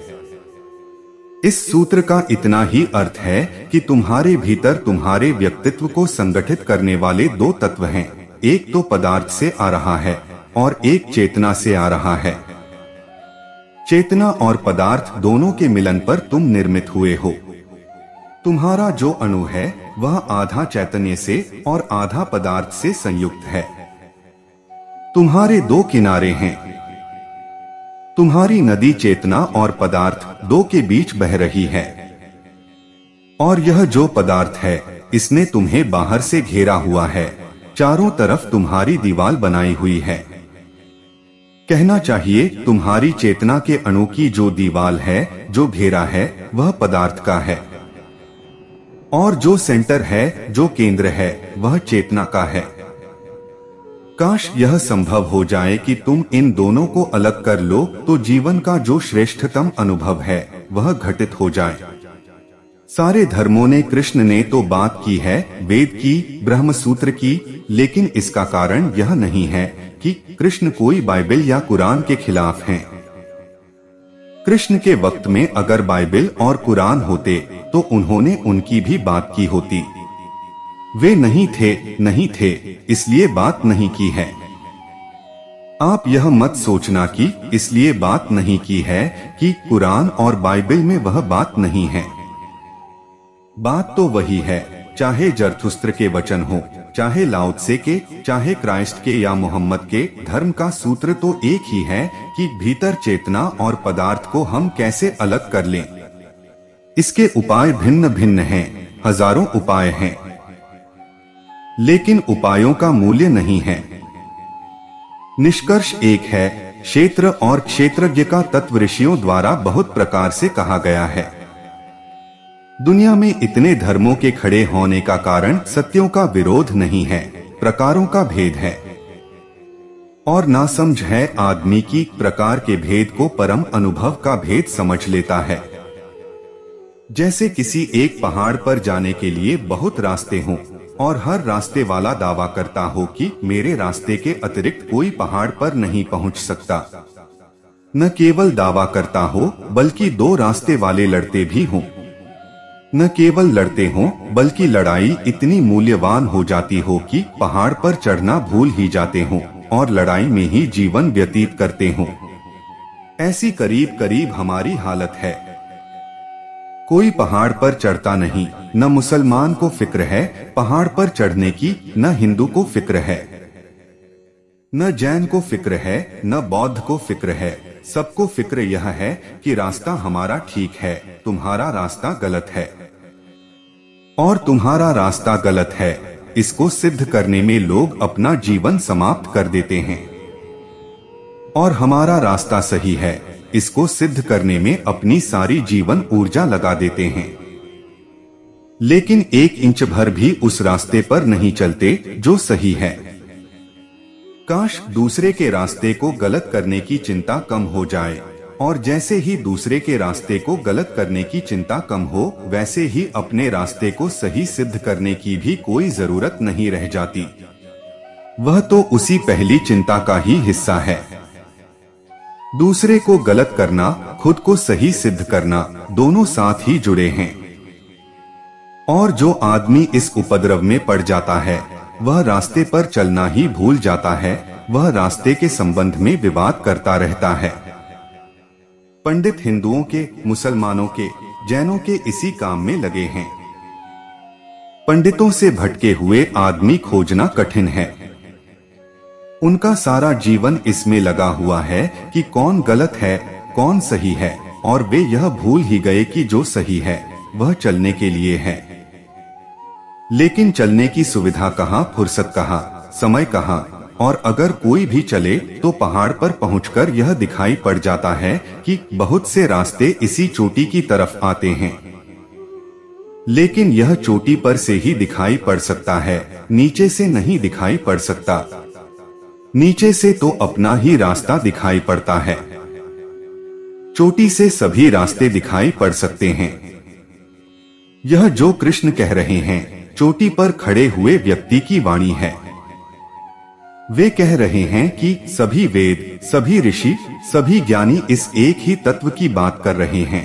इस सूत्र का इतना ही अर्थ है कि तुम्हारे भीतर तुम्हारे व्यक्तित्व को संगठित करने वाले दो तत्व हैं। एक तो पदार्थ से आ रहा है और एक चेतना से आ रहा है। चेतना और पदार्थ दोनों के मिलन पर तुम निर्मित हुए हो। तुम्हारा जो अणु है वह आधा चैतन्य से और आधा पदार्थ से संयुक्त है। तुम्हारे दो किनारे हैं। तुम्हारी नदी चेतना और पदार्थ दो के बीच बह रही है, और यह जो पदार्थ है इसने तुम्हें बाहर से घेरा हुआ है, चारों तरफ तुम्हारी दीवार बनाई हुई है। कहना चाहिए तुम्हारी चेतना के अणु की जो दीवार है, जो घेरा है, वह पदार्थ का है, और जो सेंटर है, जो केंद्र है, वह चेतना का है। काश यह संभव हो जाए कि तुम इन दोनों को अलग कर लो तो जीवन का जो श्रेष्ठतम अनुभव है वह घटित हो जाए। सारे धर्मों ने, कृष्ण ने तो बात की है वेद की, ब्रह्म सूत्र की, लेकिन इसका कारण यह नहीं है कि कृष्ण कोई बाइबल या कुरान के खिलाफ हैं। कृष्ण के वक्त में अगर बाइबल और कुरान होते तो उन्होंने उनकी भी बात की होती। वे नहीं थे, नहीं थे, इसलिए बात नहीं की है। आप यह मत सोचना कि इसलिए बात नहीं की है कि कुरान और बाइबल में वह बात नहीं है। बात तो वही है, चाहे जरथुस्त्र के वचन हो, चाहे लाओ त्से के, चाहे क्राइस्ट के या मोहम्मद के। धर्म का सूत्र तो एक ही है कि भीतर चेतना और पदार्थ को हम कैसे अलग कर लें। इसके उपाय भिन्न भिन्न हैं, हजारों उपाय हैं, लेकिन उपायों का मूल्य नहीं है। निष्कर्ष एक है, क्षेत्र और क्षेत्रज्ञ का तत्व ऋषियों द्वारा बहुत प्रकार से कहा गया है। दुनिया में इतने धर्मों के खड़े होने का कारण सत्यों का विरोध नहीं है, प्रकारों का भेद है, और नासमझ है आदमी की प्रकार के भेद को परम अनुभव का भेद समझ लेता है। जैसे किसी एक पहाड़ पर जाने के लिए बहुत रास्ते हों और हर रास्ते वाला दावा करता हो कि मेरे रास्ते के अतिरिक्त कोई पहाड़ पर नहीं पहुंच सकता। न केवल दावा करता हो बल्कि दो रास्ते वाले लड़ते भी हों। न केवल लड़ते हों बल्कि लड़ाई इतनी मूल्यवान हो जाती हो कि पहाड़ पर चढ़ना भूल ही जाते हों और लड़ाई में ही जीवन व्यतीत करते हों। ऐसी करीब करीब हमारी हालत है। कोई पहाड़ पर चढ़ता नहीं, न मुसलमान को फिक्र है पहाड़ पर चढ़ने की, न हिंदू को फिक्र है, न जैन को फिक्र है, न बौद्ध को फिक्र है। सबको फिक्र यह है कि रास्ता हमारा ठीक है, तुम्हारा रास्ता गलत है, और तुम्हारा रास्ता गलत है, इसको सिद्ध करने में लोग अपना जीवन समाप्त कर देते हैं। और हमारा रास्ता सही है, इसको सिद्ध करने में अपनी सारी जीवन ऊर्जा लगा देते हैं, लेकिन एक इंच भर भी उस रास्ते पर नहीं चलते जो सही है। काश दूसरे के रास्ते को गलत करने की चिंता कम हो जाए, और जैसे ही दूसरे के रास्ते को गलत करने की चिंता कम हो, वैसे ही अपने रास्ते को सही सिद्ध करने की भी कोई जरूरत नहीं रह जाती। वह तो उसी पहली चिंता का ही हिस्सा है। दूसरे को गलत करना, खुद को सही सिद्ध करना, दोनों साथ ही जुड़े हैं। और जो आदमी इस उपद्रव में पड़ जाता है वह रास्ते पर चलना ही भूल जाता है, वह रास्ते के संबंध में विवाद करता रहता है। पंडित हिंदुओं के, मुसलमानों के, जैनों के इसी काम में लगे हैं। पंडितों से भटके हुए आदमी खोजना कठिन है। उनका सारा जीवन इसमें लगा हुआ है कि कौन गलत है, कौन सही है, और वे यह भूल ही गए कि जो सही है वह चलने के लिए है। लेकिन चलने की सुविधा कहाँ, फुर्सत कहाँ, समय कहाँ, और अगर कोई भी चले तो पहाड़ पर पहुंचकर यह दिखाई पड़ जाता है कि बहुत से रास्ते इसी चोटी की तरफ आते हैं। लेकिन यह चोटी पर से ही दिखाई पड़ सकता है, नीचे से नहीं दिखाई पड़ सकता। नीचे से तो अपना ही रास्ता दिखाई पड़ता है, चोटी से सभी रास्ते दिखाई पड़ सकते हैं। यह जो कृष्ण कह रहे हैं चोटी पर खड़े हुए व्यक्ति की वाणी है। वे कह रहे हैं कि सभी वेद, सभी ऋषि, सभी ज्ञानी इस एक ही तत्व की बात कर रहे हैं।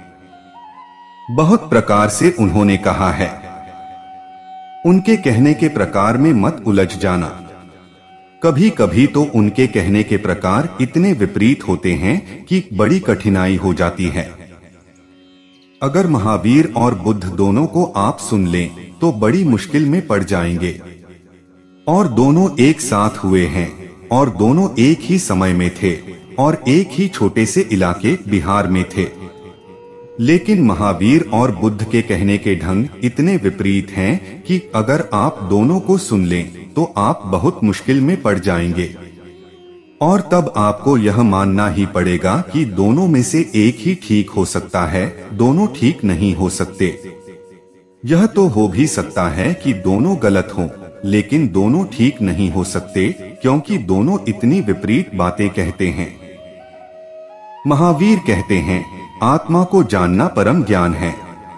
बहुत प्रकार से उन्होंने कहा है, उनके कहने के प्रकार में मत उलझ जाना। कभी कभी तो उनके कहने के प्रकार इतने विपरीत होते हैं कि बड़ी कठिनाई हो जाती है। अगर महावीर और बुद्ध दोनों को आप सुन लें तो बड़ी मुश्किल में पड़ जाएंगे। और दोनों एक साथ हुए हैं, और दोनों एक ही समय में थे और एक ही छोटे से इलाके बिहार में थे। लेकिन महावीर और बुद्ध के कहने के ढंग इतने विपरीत हैं कि अगर आप दोनों को सुन लें तो आप बहुत मुश्किल में पड़ जाएंगे। और तब आपको यह मानना ही पड़ेगा कि दोनों में से एक ही ठीक हो सकता है, दोनों ठीक नहीं हो सकते। यह तो हो भी सकता है कि दोनों गलत हों, लेकिन दोनों ठीक नहीं हो सकते, क्योंकि दोनों इतनी विपरीत बातें कहते हैं। महावीर कहते हैं आत्मा को जानना परम ज्ञान है,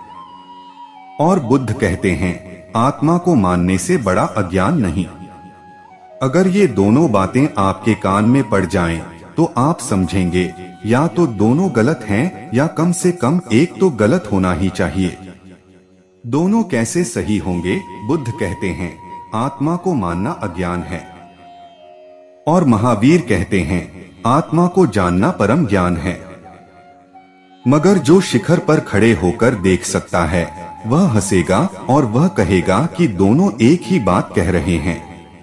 और बुद्ध कहते हैं आत्मा को मानने से बड़ा अज्ञान नहीं। अगर ये दोनों बातें आपके कान में पड़ जाएं, तो आप समझेंगे या तो दोनों गलत हैं या कम से कम एक तो गलत होना ही चाहिए। दोनों कैसे सही होंगे? बुद्ध कहते हैं आत्मा को मानना अज्ञान है, और महावीर कहते हैं आत्मा को जानना परम ज्ञान है। मगर जो शिखर पर खड़े होकर देख सकता है वह हंसेगा और वह कहेगा कि दोनों एक ही बात कह रहे हैं।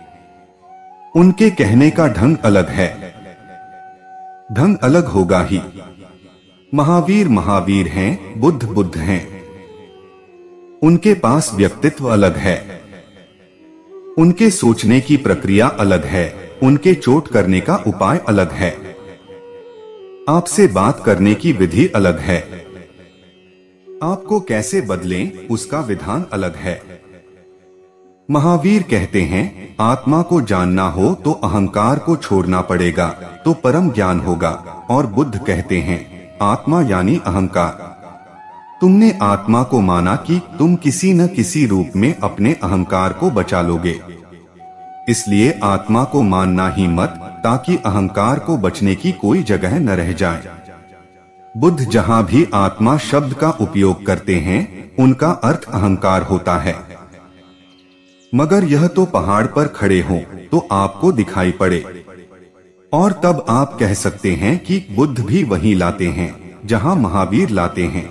उनके कहने का ढंग अलग है, ढंग अलग होगा ही। महावीर महावीर हैं, बुद्ध बुद्ध हैं। उनके पास व्यक्तित्व अलग है, उनके सोचने की प्रक्रिया अलग है, उनके चोट करने का उपाय अलग है, आपसे बात करने की विधि अलग है, आपको कैसे बदलें उसका विधान अलग है। महावीर कहते हैं आत्मा को जानना हो तो अहंकार को छोड़ना पड़ेगा तो परम ज्ञान होगा, और बुद्ध कहते हैं आत्मा यानी अहंकार। तुमने आत्मा को माना कि तुम किसी न किसी रूप में अपने अहंकार को बचा लोगे, इसलिए आत्मा को मानना ही मत, ताकि अहंकार को बचने की कोई जगह न रह जाए। बुद्ध जहां भी आत्मा शब्द का उपयोग करते हैं उनका अर्थ अहंकार होता है। मगर यह तो पहाड़ पर खड़े हों तो आपको दिखाई पड़े, और तब आप कह सकते हैं कि बुद्ध भी वहीं लाते हैं जहां महावीर लाते हैं।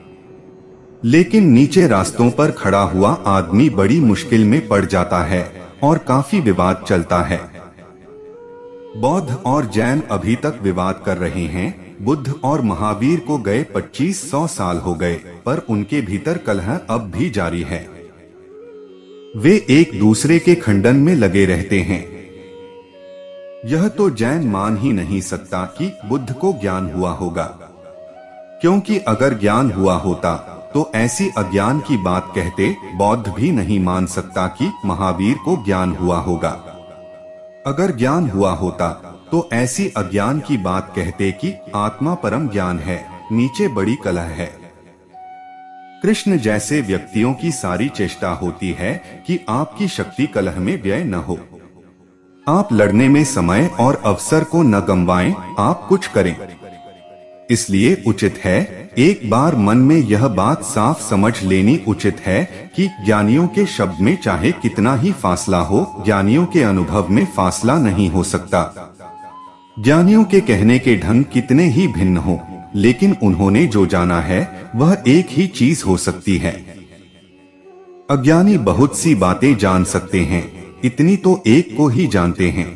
लेकिन नीचे रास्तों पर खड़ा हुआ आदमी बड़ी मुश्किल में पड़ जाता है और काफी विवाद चलता है। बौद्ध और जैन अभी तक विवाद कर रहे हैं। बुद्ध और महावीर को गए पच्चीस सौ साल हो गए, पर उनके भीतर कलह अब भी जारी है। वे एक दूसरे के खंडन में लगे रहते हैं। यह तो जैन मान ही नहीं सकता कि बुद्ध को ज्ञान हुआ होगा, क्योंकि अगर ज्ञान हुआ होता तो ऐसी अज्ञान की बात कहते। बौद्ध भी नहीं मान सकता कि महावीर को ज्ञान हुआ होगा। अगर ज्ञान हुआ होता तो ऐसी अज्ञान की बात कहते कि आत्मा परम ज्ञान है, नीचे बड़ी कलह है। कृष्ण जैसे व्यक्तियों की सारी चेष्टा होती है कि आपकी शक्ति कलह में व्यय न हो, आप लड़ने में समय और अवसर को न गंवाएं, आप कुछ करें। इसलिए उचित है एक बार मन में यह बात साफ समझ लेनी उचित है कि ज्ञानियों के शब्द में चाहे कितना ही फासला हो, ज्ञानियों के अनुभव में फासला नहीं हो सकता। ज्ञानियों के कहने के ढंग कितने ही भिन्न हो, लेकिन उन्होंने जो जाना है वह एक ही चीज हो सकती है। अज्ञानी बहुत सी बातें जान सकते हैं, इतनी तो एक को ही जानते हैं।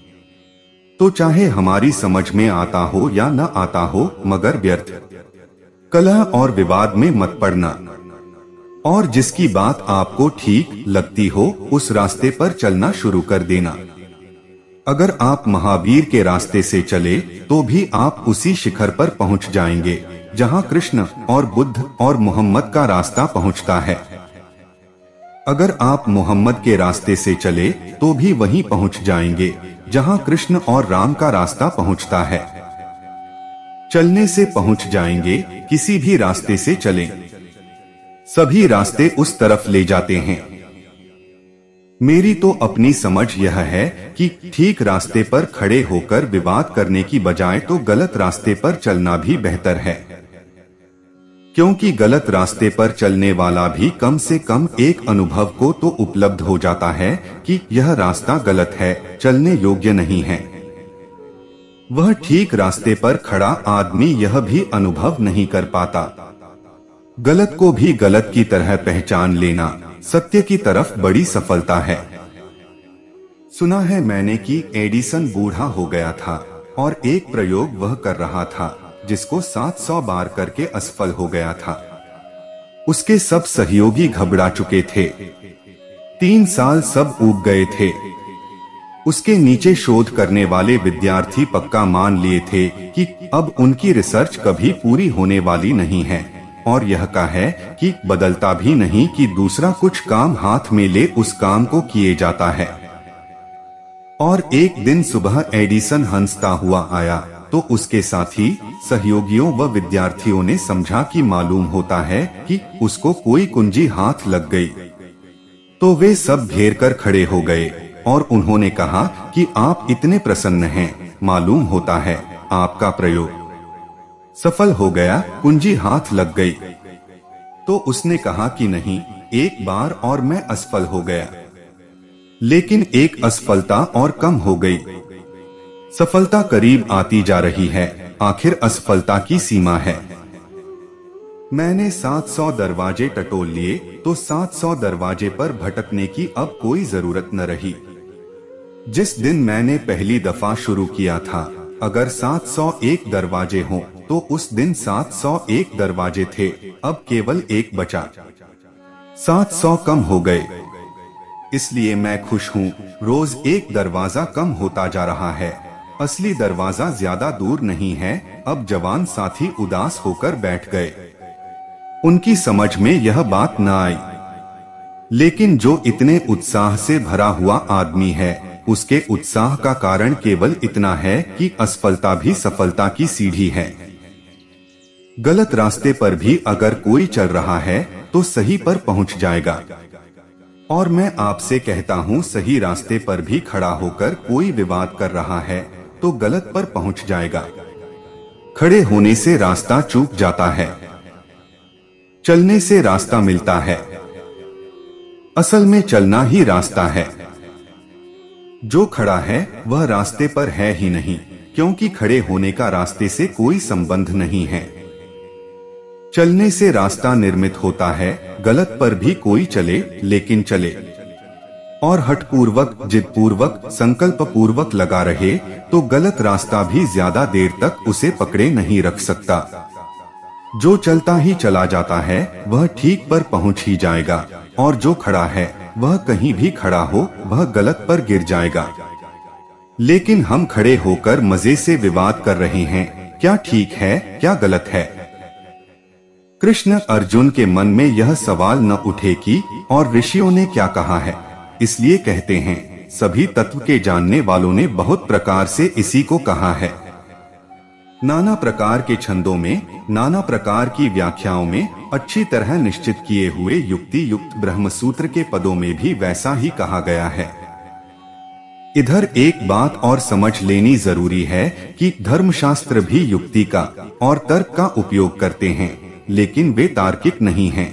तो चाहे हमारी समझ में आता हो या न आता हो, मगर व्यर्थ कलह और विवाद में मत पड़ना, और जिसकी बात आपको ठीक लगती हो उस रास्ते पर चलना शुरू कर देना। अगर आप महावीर के रास्ते से चले तो भी आप उसी शिखर पर पहुंच जाएंगे जहां कृष्ण और बुद्ध और मोहम्मद का रास्ता पहुंचता है। अगर आप मोहम्मद के रास्ते से चले तो भी वहीं पहुंच जाएंगे जहां कृष्ण और राम का रास्ता पहुंचता है। चलने से पहुंच जाएंगे, किसी भी रास्ते से चलें, सभी रास्ते उस तरफ ले जाते हैं। मेरी तो अपनी समझ यह है कि ठीक रास्ते पर खड़े होकर विवाद करने की बजाय तो गलत रास्ते पर चलना भी बेहतर है, क्योंकि गलत रास्ते पर चलने वाला भी कम से कम एक अनुभव को तो उपलब्ध हो जाता है कि यह रास्ता गलत है, चलने योग्य नहीं है। वह ठीक रास्ते पर खड़ा आदमी यह भी अनुभव नहीं कर पाता। गलत को भी गलत की तरह पहचान लेना सत्य की तरफ बड़ी सफलता है। सुना है मैंने कि एडिसन बूढ़ा हो गया था और एक प्रयोग वह कर रहा था जिसको सात सौ बार करके असफल हो गया था। उसके सब सहयोगी घबरा चुके थे। तीन साल सब ऊब गए थे। उसके नीचे शोध करने वाले विद्यार्थी पक्का मान लिए थे कि अब उनकी रिसर्च कभी पूरी होने वाली नहीं है, और यह का है कि बदलता भी नहीं कि दूसरा कुछ काम हाथ में ले उस काम को किए जाता है। और एक दिन सुबह एडिसन हंसता हुआ आया तो उसके साथी सहयोगियों व विद्यार्थियों ने समझा कि मालूम होता है कि उसको कोई कुंजी हाथ लग गई। तो वे सब घेर कर खड़े हो गए और उन्होंने कहा कि आप इतने प्रसन्न हैं, मालूम होता है आपका प्रयोग सफल हो गया, कुंजी हाथ लग गई। तो उसने कहा कि नहीं, एक बार और मैं असफल हो गया, लेकिन एक असफलता और कम हो गई। सफलता करीब आती जा रही है, आखिर असफलता की सीमा है। मैंने सात सौ दरवाजे टटोल लिए तो सात सौ दरवाजे पर भटकने की अब कोई जरूरत न रही। जिस दिन मैंने पहली दफा शुरू किया था, अगर सात सौ एक दरवाजे हों तो उस दिन सात सौ एक दरवाजे थे, अब केवल एक बचा। सात सौ कम हो गए, इसलिए मैं खुश हूँ। रोज एक दरवाजा कम होता जा रहा है, असली दरवाजा ज्यादा दूर नहीं है। अब जवान साथी उदास होकर बैठ गए। उनकी समझ में यह बात न आई, लेकिन जो इतने उत्साह से भरा हुआ आदमी है, उसके उत्साह का कारण केवल इतना है कि असफलता भी सफलता की सीढ़ी है। गलत रास्ते पर भी अगर कोई चल रहा है तो सही पर पहुंच जाएगा। और मैं आपसे कहता हूं, सही रास्ते पर भी खड़ा होकर कोई विवाद कर रहा है तो गलत पर पहुंच जाएगा। खड़े होने से रास्ता चूक जाता है, चलने से रास्ता मिलता है। असल में चलना ही रास्ता है। जो खड़ा है वह रास्ते पर है ही नहीं, क्योंकि खड़े होने का रास्ते से कोई संबंध नहीं है। चलने से रास्ता निर्मित होता है। गलत पर भी कोई चले, लेकिन चले और हठपूर्वक, जिदपूर्वक, संकल्प पूर्वक लगा रहे तो गलत रास्ता भी ज्यादा देर तक उसे पकड़े नहीं रख सकता। जो चलता ही चला जाता है वह ठीक पर पहुंच ही जाएगा, और जो खड़ा है वह कहीं भी खड़ा हो वह गलत पर गिर जाएगा। लेकिन हम खड़े होकर मजे से विवाद कर रहे हैं, क्या ठीक है क्या गलत है। कृष्ण अर्जुन के मन में यह सवाल न उठे कि और ऋषियों ने क्या कहा है। इसलिए कहते हैं, सभी तत्व के जानने वालों ने बहुत प्रकार से इसी को कहा है। नाना प्रकार के छंदों में, नाना प्रकार की व्याख्याओं में, अच्छी तरह निश्चित किए हुए युक्ति युक्त ब्रह्मसूत्र के पदों में भी वैसा ही कहा गया है। इधर एक बात और समझ लेनी जरूरी है कि धर्मशास्त्र भी युक्ति का और तर्क का उपयोग करते हैं, लेकिन वे तार्किक नहीं हैं।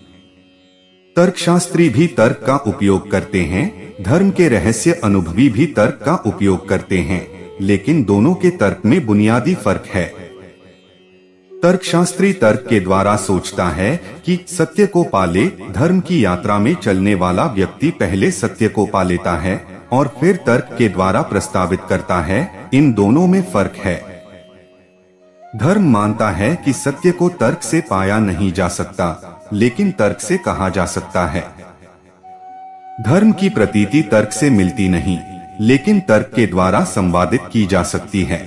तर्कशास्त्री भी तर्क का उपयोग करते हैं, धर्म के रहस्य अनुभवी भी तर्क का उपयोग करते हैं, लेकिन दोनों के तर्क में बुनियादी फर्क है। तर्कशास्त्री तर्क के द्वारा सोचता है कि सत्य को पाले। धर्म की यात्रा में चलने वाला व्यक्ति पहले सत्य को पा लेता है और फिर तर्क के द्वारा प्रस्तावित करता है। इन दोनों में फर्क है। धर्म मानता है कि सत्य को तर्क से पाया नहीं जा सकता, लेकिन तर्क से कहा जा सकता है। धर्म की प्रतीति तर्क से मिलती नहीं, लेकिन तर्क के द्वारा संवादित की जा सकती है।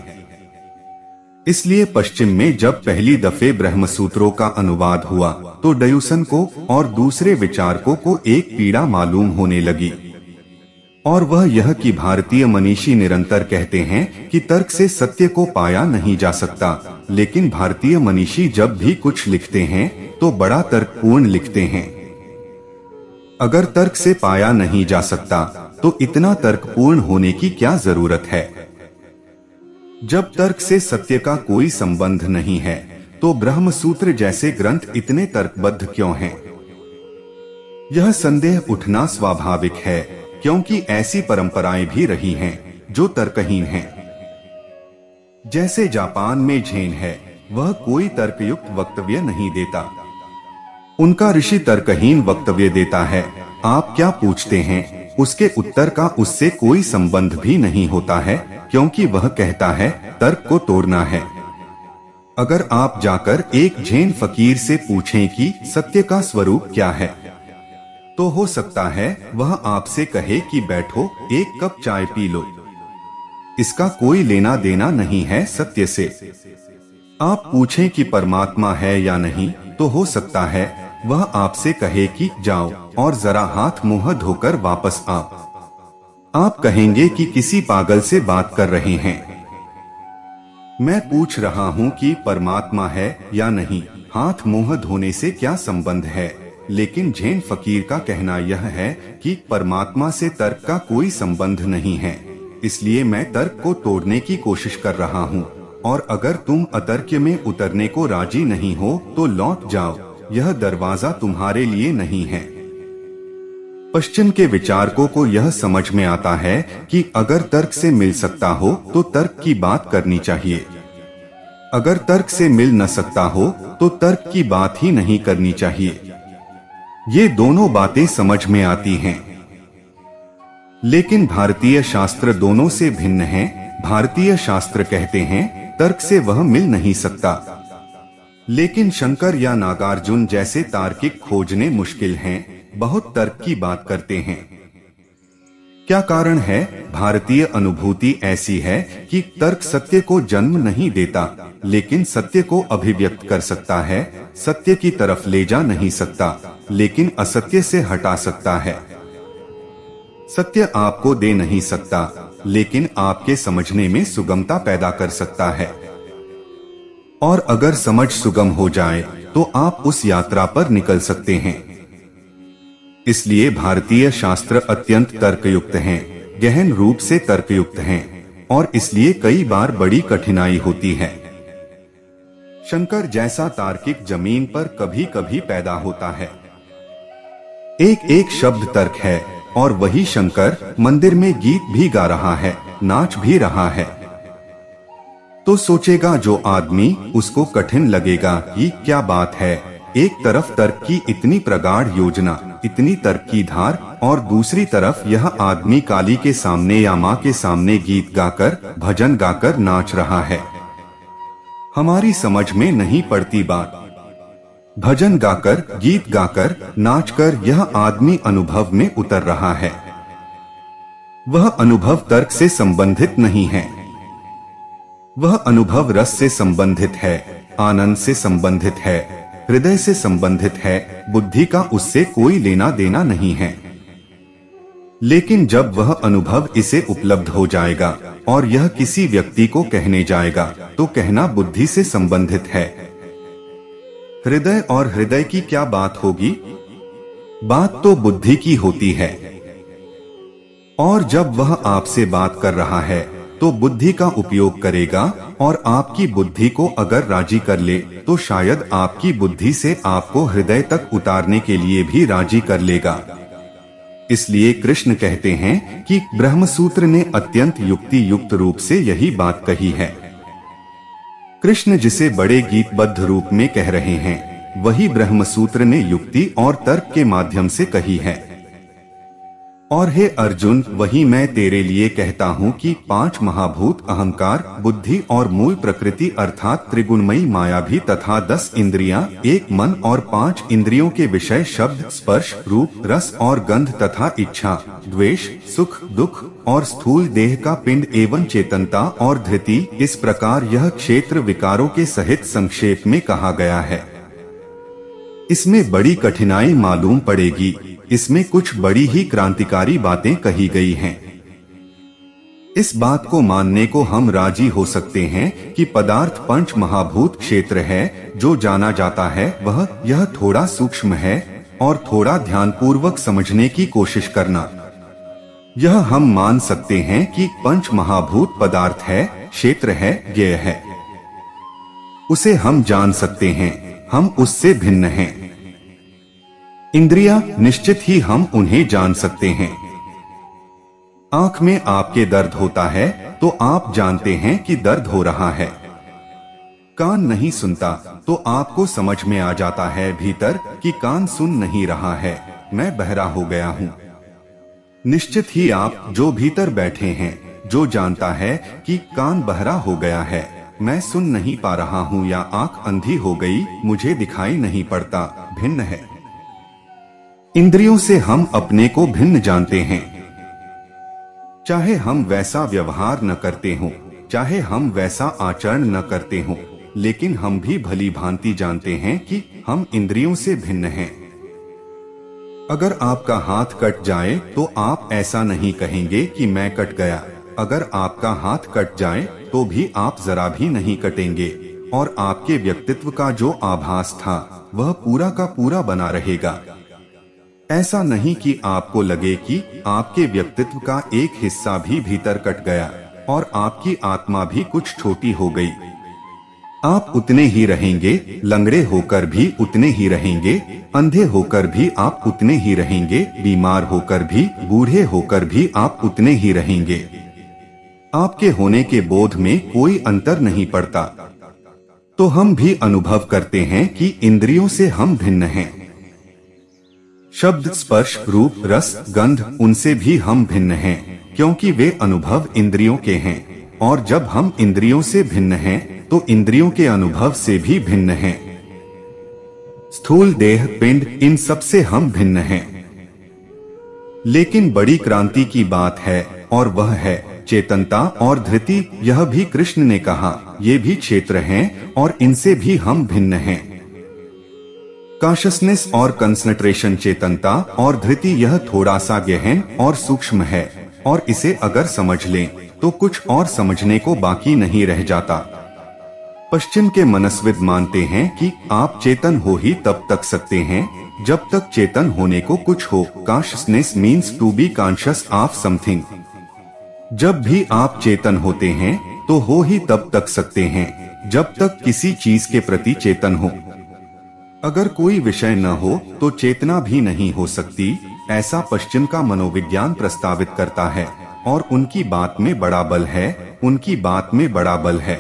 इसलिए पश्चिम में जब पहली दफे ब्रह्मसूत्रों का अनुवाद हुआ तो ड्यूसन को और दूसरे विचारकों को एक पीड़ा मालूम होने लगी, और वह यह कि भारतीय मनीषी निरंतर कहते हैं कि तर्क से सत्य को पाया नहीं जा सकता, लेकिन भारतीय मनीषी जब भी कुछ लिखते हैं तो बड़ा तर्कपूर्ण लिखते हैं। अगर तर्क से पाया नहीं जा सकता तो इतना तर्कपूर्ण होने की क्या जरूरत है। जब तर्क से सत्य का कोई संबंध नहीं है तो ब्रह्मसूत्र जैसे ग्रंथ इतने तर्कबद्ध क्यों हैं? यह संदेह उठना स्वाभाविक है, क्योंकि ऐसी परंपराएं भी रही हैं जो तर्कहीन हैं। जैसे जापान में झेन है, वह कोई तर्कयुक्त वक्तव्य नहीं देता। उनका ऋषि तर्कहीन वक्तव्य देता है। आप क्या पूछते हैं? उसके उत्तर का उससे कोई संबंध भी नहीं होता है, क्योंकि वह कहता है तर्क को तोड़ना है। अगर आप जाकर एक जैन फकीर से पूछें कि सत्य का स्वरूप क्या है, तो हो सकता है वह आपसे कहे कि बैठो एक कप चाय पी लो। इसका कोई लेना देना नहीं है सत्य से। आप पूछें कि परमात्मा है या नहीं, तो हो सकता है वह आपसे कहे कि जाओ और जरा हाथ मुंह धोकर वापस आओ। आप कहेंगे कि किसी पागल से बात कर रहे हैं। मैं पूछ रहा हूं कि परमात्मा है या नहीं, हाथ मुंह धोने से क्या संबंध है? लेकिन जैन फकीर का कहना यह है कि परमात्मा से तर्क का कोई संबंध नहीं है, इसलिए मैं तर्क को तोड़ने की कोशिश कर रहा हूँ। और अगर तुम अतर्क में उतरने को राजी नहीं हो तो लौट जाओ, यह दरवाजा तुम्हारे लिए नहीं है। पश्चिम के विचारकों को यह समझ में आता है कि अगर तर्क से मिल सकता हो तो तर्क की बात करनी चाहिए, अगर तर्क से मिल न सकता हो तो तर्क की बात ही नहीं करनी चाहिए। ये दोनों बातें समझ में आती हैं, लेकिन भारतीय शास्त्र दोनों से भिन्न है। भारतीय शास्त्र कहते हैं तर्क से वह मिल नहीं सकता, लेकिन शंकर या नागार्जुन जैसे तार्किक खोजने मुश्किल हैं, बहुत तर्क की बात करते हैं। क्या कारण है? भारतीय अनुभूति ऐसी है कि तर्क सत्य को जन्म नहीं देता, लेकिन सत्य को अभिव्यक्त कर सकता है। सत्य की तरफ ले जा नहीं सकता, लेकिन असत्य से हटा सकता है। सत्य आपको दे नहीं सकता, लेकिन आपके समझने में सुगमता पैदा कर सकता है। और अगर समझ सुगम हो जाए तो आप उस यात्रा पर निकल सकते हैं। इसलिए भारतीय शास्त्र अत्यंत तर्कयुक्त हैं, गहन रूप से तर्कयुक्त हैं, और इसलिए कई बार बड़ी कठिनाई होती है। शंकर जैसा तार्किक जमीन पर कभी कभी पैदा होता है। एक एक शब्द तर्क है, और वही शंकर मंदिर में गीत भी गा रहा है, नाच भी रहा है। तो सोचेगा जो आदमी, उसको कठिन लगेगा कि क्या बात है, एक तरफ तर्क की इतनी प्रगाढ़ योजना, इतनी तर्क की धार, और दूसरी तरफ यह आदमी काली के सामने या माँ के सामने गीत गाकर, भजन गाकर नाच रहा है। हमारी समझ में नहीं पड़ती बात। भजन गाकर, गीत गाकर, नाचकर यह आदमी अनुभव में उतर रहा है। वह अनुभव तर्क से संबंधित नहीं है, वह अनुभव रस से संबंधित है, आनंद से संबंधित है, हृदय से संबंधित है। बुद्धि का उससे कोई लेना देना नहीं है। लेकिन जब वह अनुभव इसे उपलब्ध हो जाएगा और यह किसी व्यक्ति को कहने जाएगा, तो कहना बुद्धि से संबंधित है। हृदय और हृदय की क्या बात होगी? बात तो बुद्धि की होती है। और जब वह आपसे बात कर रहा है तो बुद्धि का उपयोग करेगा, और आपकी बुद्धि को अगर राजी कर ले तो शायद आपकी बुद्धि से आपको हृदय तक उतारने के लिए भी राजी कर लेगा। इसलिए कृष्ण कहते हैं कि ब्रह्मसूत्र ने अत्यंत युक्ति युक्त रूप से यही बात कही है। कृष्ण जिसे बड़े गीतबद्ध रूप में कह रहे हैं, वही ब्रह्मसूत्र ने युक्ति और तर्क के माध्यम से कही है। और हे अर्जुन, वही मैं तेरे लिए कहता हूँ कि पांच महाभूत अहंकार, बुद्धि और मूल प्रकृति अर्थात त्रिगुणमयी माया भी, तथा दस इंद्रियां, एक मन और पांच इंद्रियों के विषय शब्द, स्पर्श, रूप, रस और गंध तथा इच्छा, द्वेष, सुख, दुख और स्थूल देह का पिंड एवं चेतनता और धृति, इस प्रकार यह क्षेत्र विकारों के सहित संक्षेप में कहा गया है। इसमें बड़ी कठिनाई मालूम पड़ेगी, इसमें कुछ बड़ी ही क्रांतिकारी बातें कही गई हैं। इस बात को मानने को हम राजी हो सकते हैं कि पदार्थ पंच महाभूत क्षेत्र है, जो जाना जाता है वह यह थोड़ा सूक्ष्म है, और थोड़ा ध्यानपूर्वक समझने की कोशिश करना। यह हम मान सकते हैं कि पंच महाभूत पदार्थ है, क्षेत्र है, ज्ञेय है। उसे हम जान सकते हैं, हम उससे भिन्न हैं। इंद्रियां, निश्चित ही हम उन्हें जान सकते हैं। आंख में आपके दर्द होता है तो आप जानते हैं कि दर्द हो रहा है। कान नहीं सुनता तो आपको समझ में आ जाता है भीतर कि कान सुन नहीं रहा है, मैं बहरा हो गया हूँ। निश्चित ही आप जो भीतर बैठे हैं, जो जानता है कि कान बहरा हो गया है, मैं सुन नहीं पा रहा हूँ, या आंख अंधी हो गई, मुझे दिखाई नहीं पड़ता, भिन्न है। इंद्रियों से हम अपने को भिन्न जानते हैं। चाहे हम वैसा व्यवहार न करते हों, चाहे हम वैसा आचरण न करते हों, लेकिन हम भी भली भांति जानते हैं कि हम इंद्रियों से भिन्न हैं। अगर आपका हाथ कट जाए तो आप ऐसा नहीं कहेंगे कि मैं कट गया। अगर आपका हाथ कट जाए तो भी आप जरा भी नहीं कटेंगे, और आपके व्यक्तित्व का जो आभास था वह पूरा का पूरा बना रहेगा। ऐसा नहीं कि आपको लगे कि आपके व्यक्तित्व का एक हिस्सा भी भीतर कट गया और आपकी आत्मा भी कुछ छोटी हो गई। आप उतने ही रहेंगे, लंगड़े होकर भी उतने ही रहेंगे, अंधे होकर भी आप उतने ही रहेंगे, बीमार होकर भी, बूढ़े होकर भी आप उतने ही रहेंगे। आपके होने के बोध में कोई अंतर नहीं पड़ता। तो हम भी अनुभव करते हैं कि इंद्रियों से हम भिन्न हैं। शब्द, स्पर्श, रूप, रस, गंध, उनसे भी हम भिन्न हैं, क्योंकि वे अनुभव इंद्रियों के हैं। और जब हम इंद्रियों से भिन्न हैं तो इंद्रियों के अनुभव से भी भिन्न हैं। स्थूल देह, पिंड, इन सब से हम भिन्न हैं। लेकिन बड़ी क्रांति की बात है, और वह है चेतनता और धृति। यह भी कृष्ण ने कहा, ये भी क्षेत्र हैं और इनसे भी हम भिन्न हैं। कॉन्शसनेस और कंसंट्रेशन, चेतनता और धृति, यह थोड़ा सा गहन और सूक्ष्म है, और इसे अगर समझ लें तो कुछ और समझने को बाकी नहीं रह जाता। पश्चिम के मनस्विद मानते हैं कि आप चेतन हो ही तब तक सकते हैं जब तक चेतन होने को कुछ हो। Consciousness means to be conscious of something. जब भी आप चेतन होते हैं तो हो ही तब तक सकते हैं जब तक किसी चीज के प्रति चेतन हो। अगर कोई विषय न हो तो चेतना भी नहीं हो सकती, ऐसा पश्चिम का मनोविज्ञान प्रस्तावित करता है। और उनकी बात में बड़ा बल है, उनकी बात में बड़ा बल है।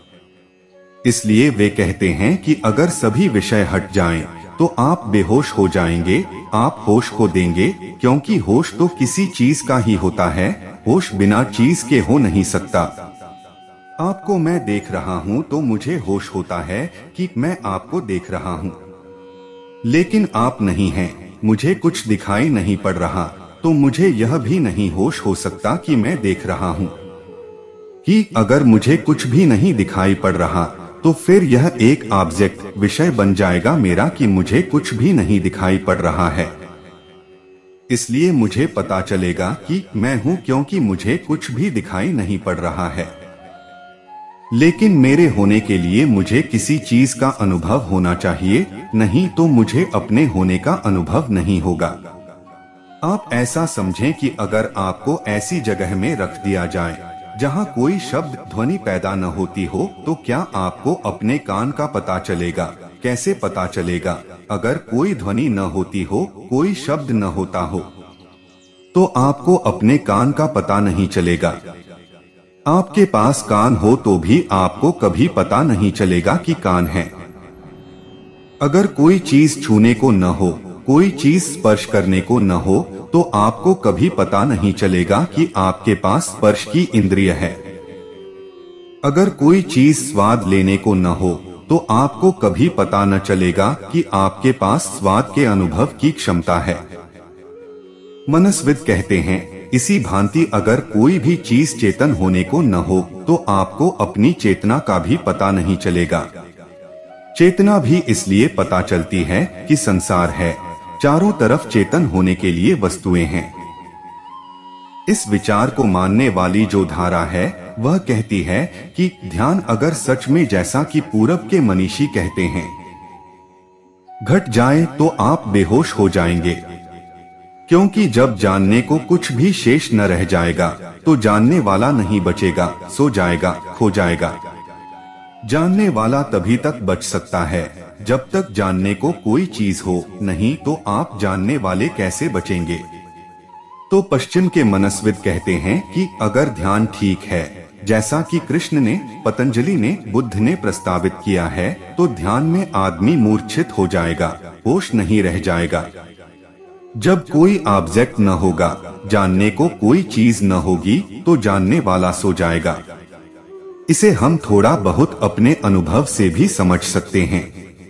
इसलिए वे कहते हैं कि अगर सभी विषय हट जाएं, तो आप बेहोश हो जाएंगे, आप होश खो देंगे, क्योंकि होश तो किसी चीज का ही होता है, होश बिना चीज के हो नहीं सकता। आपको मैं देख रहा हूँ तो मुझे होश होता है कि मैं आपको देख रहा हूँ, लेकिन आप नहीं हैं, मुझे कुछ दिखाई नहीं पड़ रहा, तो मुझे यह भी नहीं होश हो सकता कि मैं देख रहा हूँ। कि अगर मुझे कुछ भी नहीं दिखाई पड़ रहा तो फिर यह एक ऑब्जेक्ट, विषय बन जाएगा मेरा कि मुझे कुछ भी नहीं दिखाई पड़ रहा है। इसलिए मुझे पता चलेगा कि मैं हूँ, क्योंकि मुझे कुछ भी दिखाई नहीं पड़ रहा है। लेकिन मेरे होने के लिए मुझे किसी चीज का अनुभव होना चाहिए, नहीं तो मुझे अपने होने का अनुभव नहीं होगा। आप ऐसा समझें कि अगर आपको ऐसी जगह में रख दिया जाए जहां कोई शब्द ध्वनि पैदा न होती हो, तो क्या आपको अपने कान का पता चलेगा? कैसे पता चलेगा? अगर कोई ध्वनि न होती हो, कोई शब्द न होता हो, तो आपको अपने कान का पता नहीं चलेगा। आपके पास कान हो तो भी आपको कभी पता नहीं चलेगा कि कान है। अगर कोई चीज छूने को न हो, कोई चीज स्पर्श करने को न हो, तो आपको कभी पता नहीं चलेगा कि आपके पास स्पर्श की इंद्रिय है। अगर कोई चीज स्वाद लेने को न हो, तो आपको कभी पता न चलेगा कि आपके पास स्वाद के अनुभव की क्षमता है। मनस्विद कहते हैं, इसी भांति अगर कोई भी चीज चेतन होने को न हो, तो आपको अपनी चेतना का भी पता नहीं चलेगा। चेतना भी इसलिए पता चलती है कि संसार है, चारों तरफ चेतन होने के लिए वस्तुएं हैं। इस विचार को मानने वाली जो धारा है वह कहती है कि ध्यान अगर सच में जैसा कि पूरब के मनीषी कहते हैं घट जाए तो आप बेहोश हो जाएंगे, क्योंकि जब जानने को कुछ भी शेष न रह जाएगा तो जानने वाला नहीं बचेगा, सो जाएगा, खो जाएगा। जानने वाला तभी तक बच सकता है जब तक जानने को कोई चीज हो, नहीं तो आप जानने वाले कैसे बचेंगे? तो पश्चिम के मनस्विद कहते हैं कि अगर ध्यान ठीक है, जैसा कि कृष्ण ने, पतंजलि ने, बुद्ध ने प्रस्तावित किया है, तो ध्यान में आदमी मूर्छित हो जाएगा, होश नहीं रह जाएगा। जब कोई ऑब्जेक्ट न होगा, जानने को कोई चीज न होगी, तो जानने वाला सो जाएगा। इसे हम थोड़ा बहुत अपने अनुभव से भी समझ सकते हैं।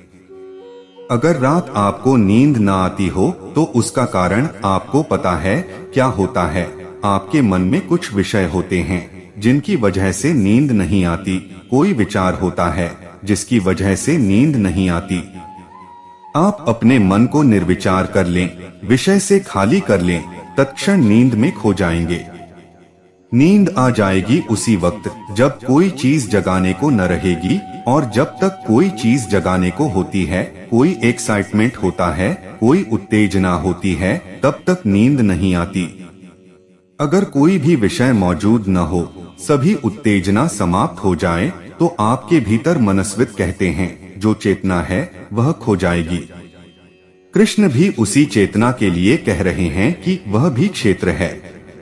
अगर रात आपको नींद न आती हो तो उसका कारण आपको पता है क्या होता है। आपके मन में कुछ विषय होते हैं जिनकी वजह से नींद नहीं आती। कोई विचार होता है जिसकी वजह से नींद नहीं आती। आप अपने मन को निर्विचार कर लें, विषय से खाली कर लें, तत्क्षण नींद में खो जाएंगे। नींद आ जाएगी उसी वक्त जब कोई चीज जगाने को न रहेगी, और जब तक कोई चीज जगाने को होती है, कोई एक्साइटमेंट होता है, कोई उत्तेजना होती है, तब तक नींद नहीं आती। अगर कोई भी विषय मौजूद न हो, सभी उत्तेजना समाप्त हो जाए, तो आपके भीतर मनस्वित कहते हैं जो चेतना है वह खो जाएगी। कृष्ण भी उसी चेतना के लिए कह रहे हैं कि वह भी क्षेत्र है।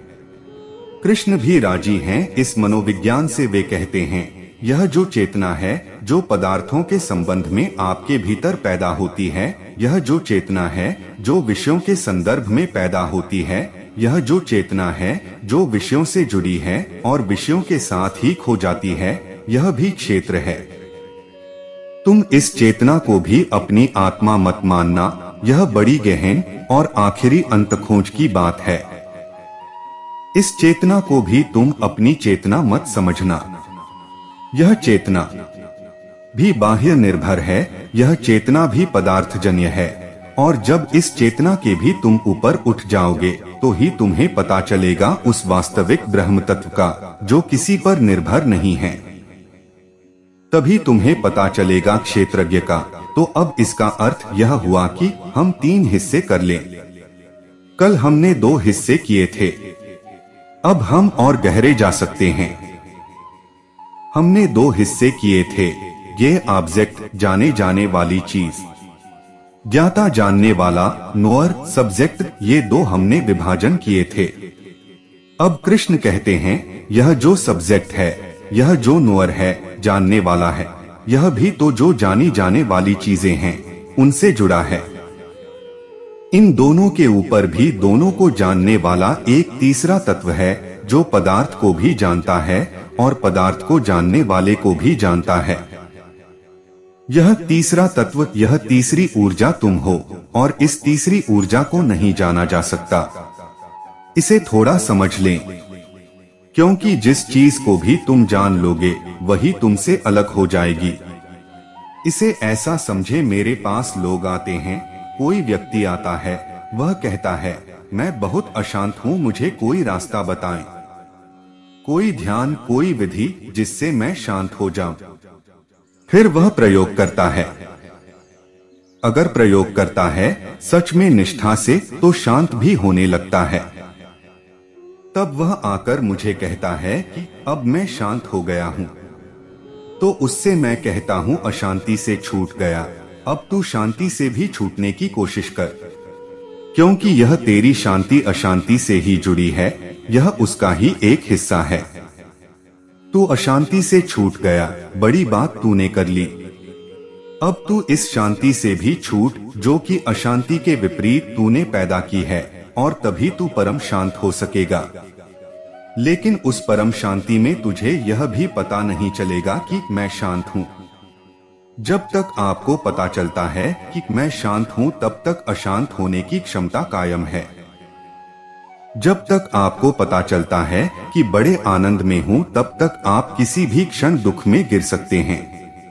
कृष्ण भी राजी हैं इस मनोविज्ञान से। वे कहते हैं यह जो चेतना है जो पदार्थों के संबंध में आपके भीतर पैदा होती है, यह जो चेतना है जो विषयों के संदर्भ में पैदा होती है, यह जो चेतना है जो विषयों से जुड़ी है और विषयों के साथ ही खो जाती है, यह भी क्षेत्र है। तुम इस चेतना को भी अपनी आत्मा मत मानना, यह बड़ी गहन और आखिरी अंतखोज की बात है। इस चेतना को भी तुम अपनी चेतना मत समझना। यह चेतना भी बाह्य निर्भर है, यह चेतना भी पदार्थजन्य है, और जब इस चेतना के भी तुम ऊपर उठ जाओगे तो ही तुम्हें पता चलेगा उस वास्तविक ब्रह्म तत्व का जो किसी पर निर्भर नहीं है। तभी तुम्हें पता चलेगा क्षेत्रज्ञ का। तो अब इसका अर्थ यह हुआ कि हम तीन हिस्से कर लें। कल हमने दो हिस्से किए थे, अब हम और गहरे जा सकते हैं। हमने दो हिस्से किए थे, ये ऑब्जेक्ट जाने जाने वाली चीज, ज्ञाता जानने वाला, नोअर सब्जेक्ट, ये दो हमने विभाजन किए थे। अब कृष्ण कहते हैं यह जो सब्जेक्ट है, यह जो नोअर है, जानने वाला है, यह भी तो जो जानी जाने वाली चीजें हैं उनसे जुड़ा है। इन दोनों के ऊपर भी दोनों को जानने वाला एक तीसरा तत्व है जो पदार्थ को भी जानता है और पदार्थ को जानने वाले को भी जानता है। यह तीसरा तत्व, यह तीसरी ऊर्जा तुम हो, और इस तीसरी ऊर्जा को नहीं जाना जा सकता। इसे थोड़ा समझ लें, क्योंकि जिस चीज को भी तुम जान लोगे वही तुमसे अलग हो जाएगी। इसे ऐसा समझे, मेरे पास लोग आते हैं, कोई व्यक्ति आता है, वह कहता है मैं बहुत अशांत हूँ, मुझे कोई रास्ता बताएं, कोई ध्यान, कोई विधि जिससे मैं शांत हो जाऊं। फिर वह प्रयोग करता है। अगर प्रयोग करता है सच में निष्ठा से, तो शांत भी होने लगता है। तब वह आकर मुझे कहता है कि अब मैं शांत हो गया हूँ। तो उससे मैं कहता हूँ अशांति से छूट गया, अब तू शांति से भी छूटने की कोशिश कर, क्योंकि यह तेरी शांति अशांति से ही जुड़ी है, यह उसका ही एक हिस्सा है। तू अशांति से छूट गया, बड़ी बात तूने कर ली। अब तू इस शांति से भी छूट जो कि अशांति के विपरीत तूने पैदा की है, और तभी तू परम शांत हो सकेगा। लेकिन उस परम शांति में तुझे यह भी पता नहीं चलेगा कि मैं शांत हूँ। जब तक आपको पता चलता है कि मैं शांत हूँ, तब तक अशांत होने की क्षमता कायम है। जब तक आपको पता चलता है कि बड़े आनंद में हूँ, तब तक आप किसी भी क्षण दुख में गिर सकते हैं।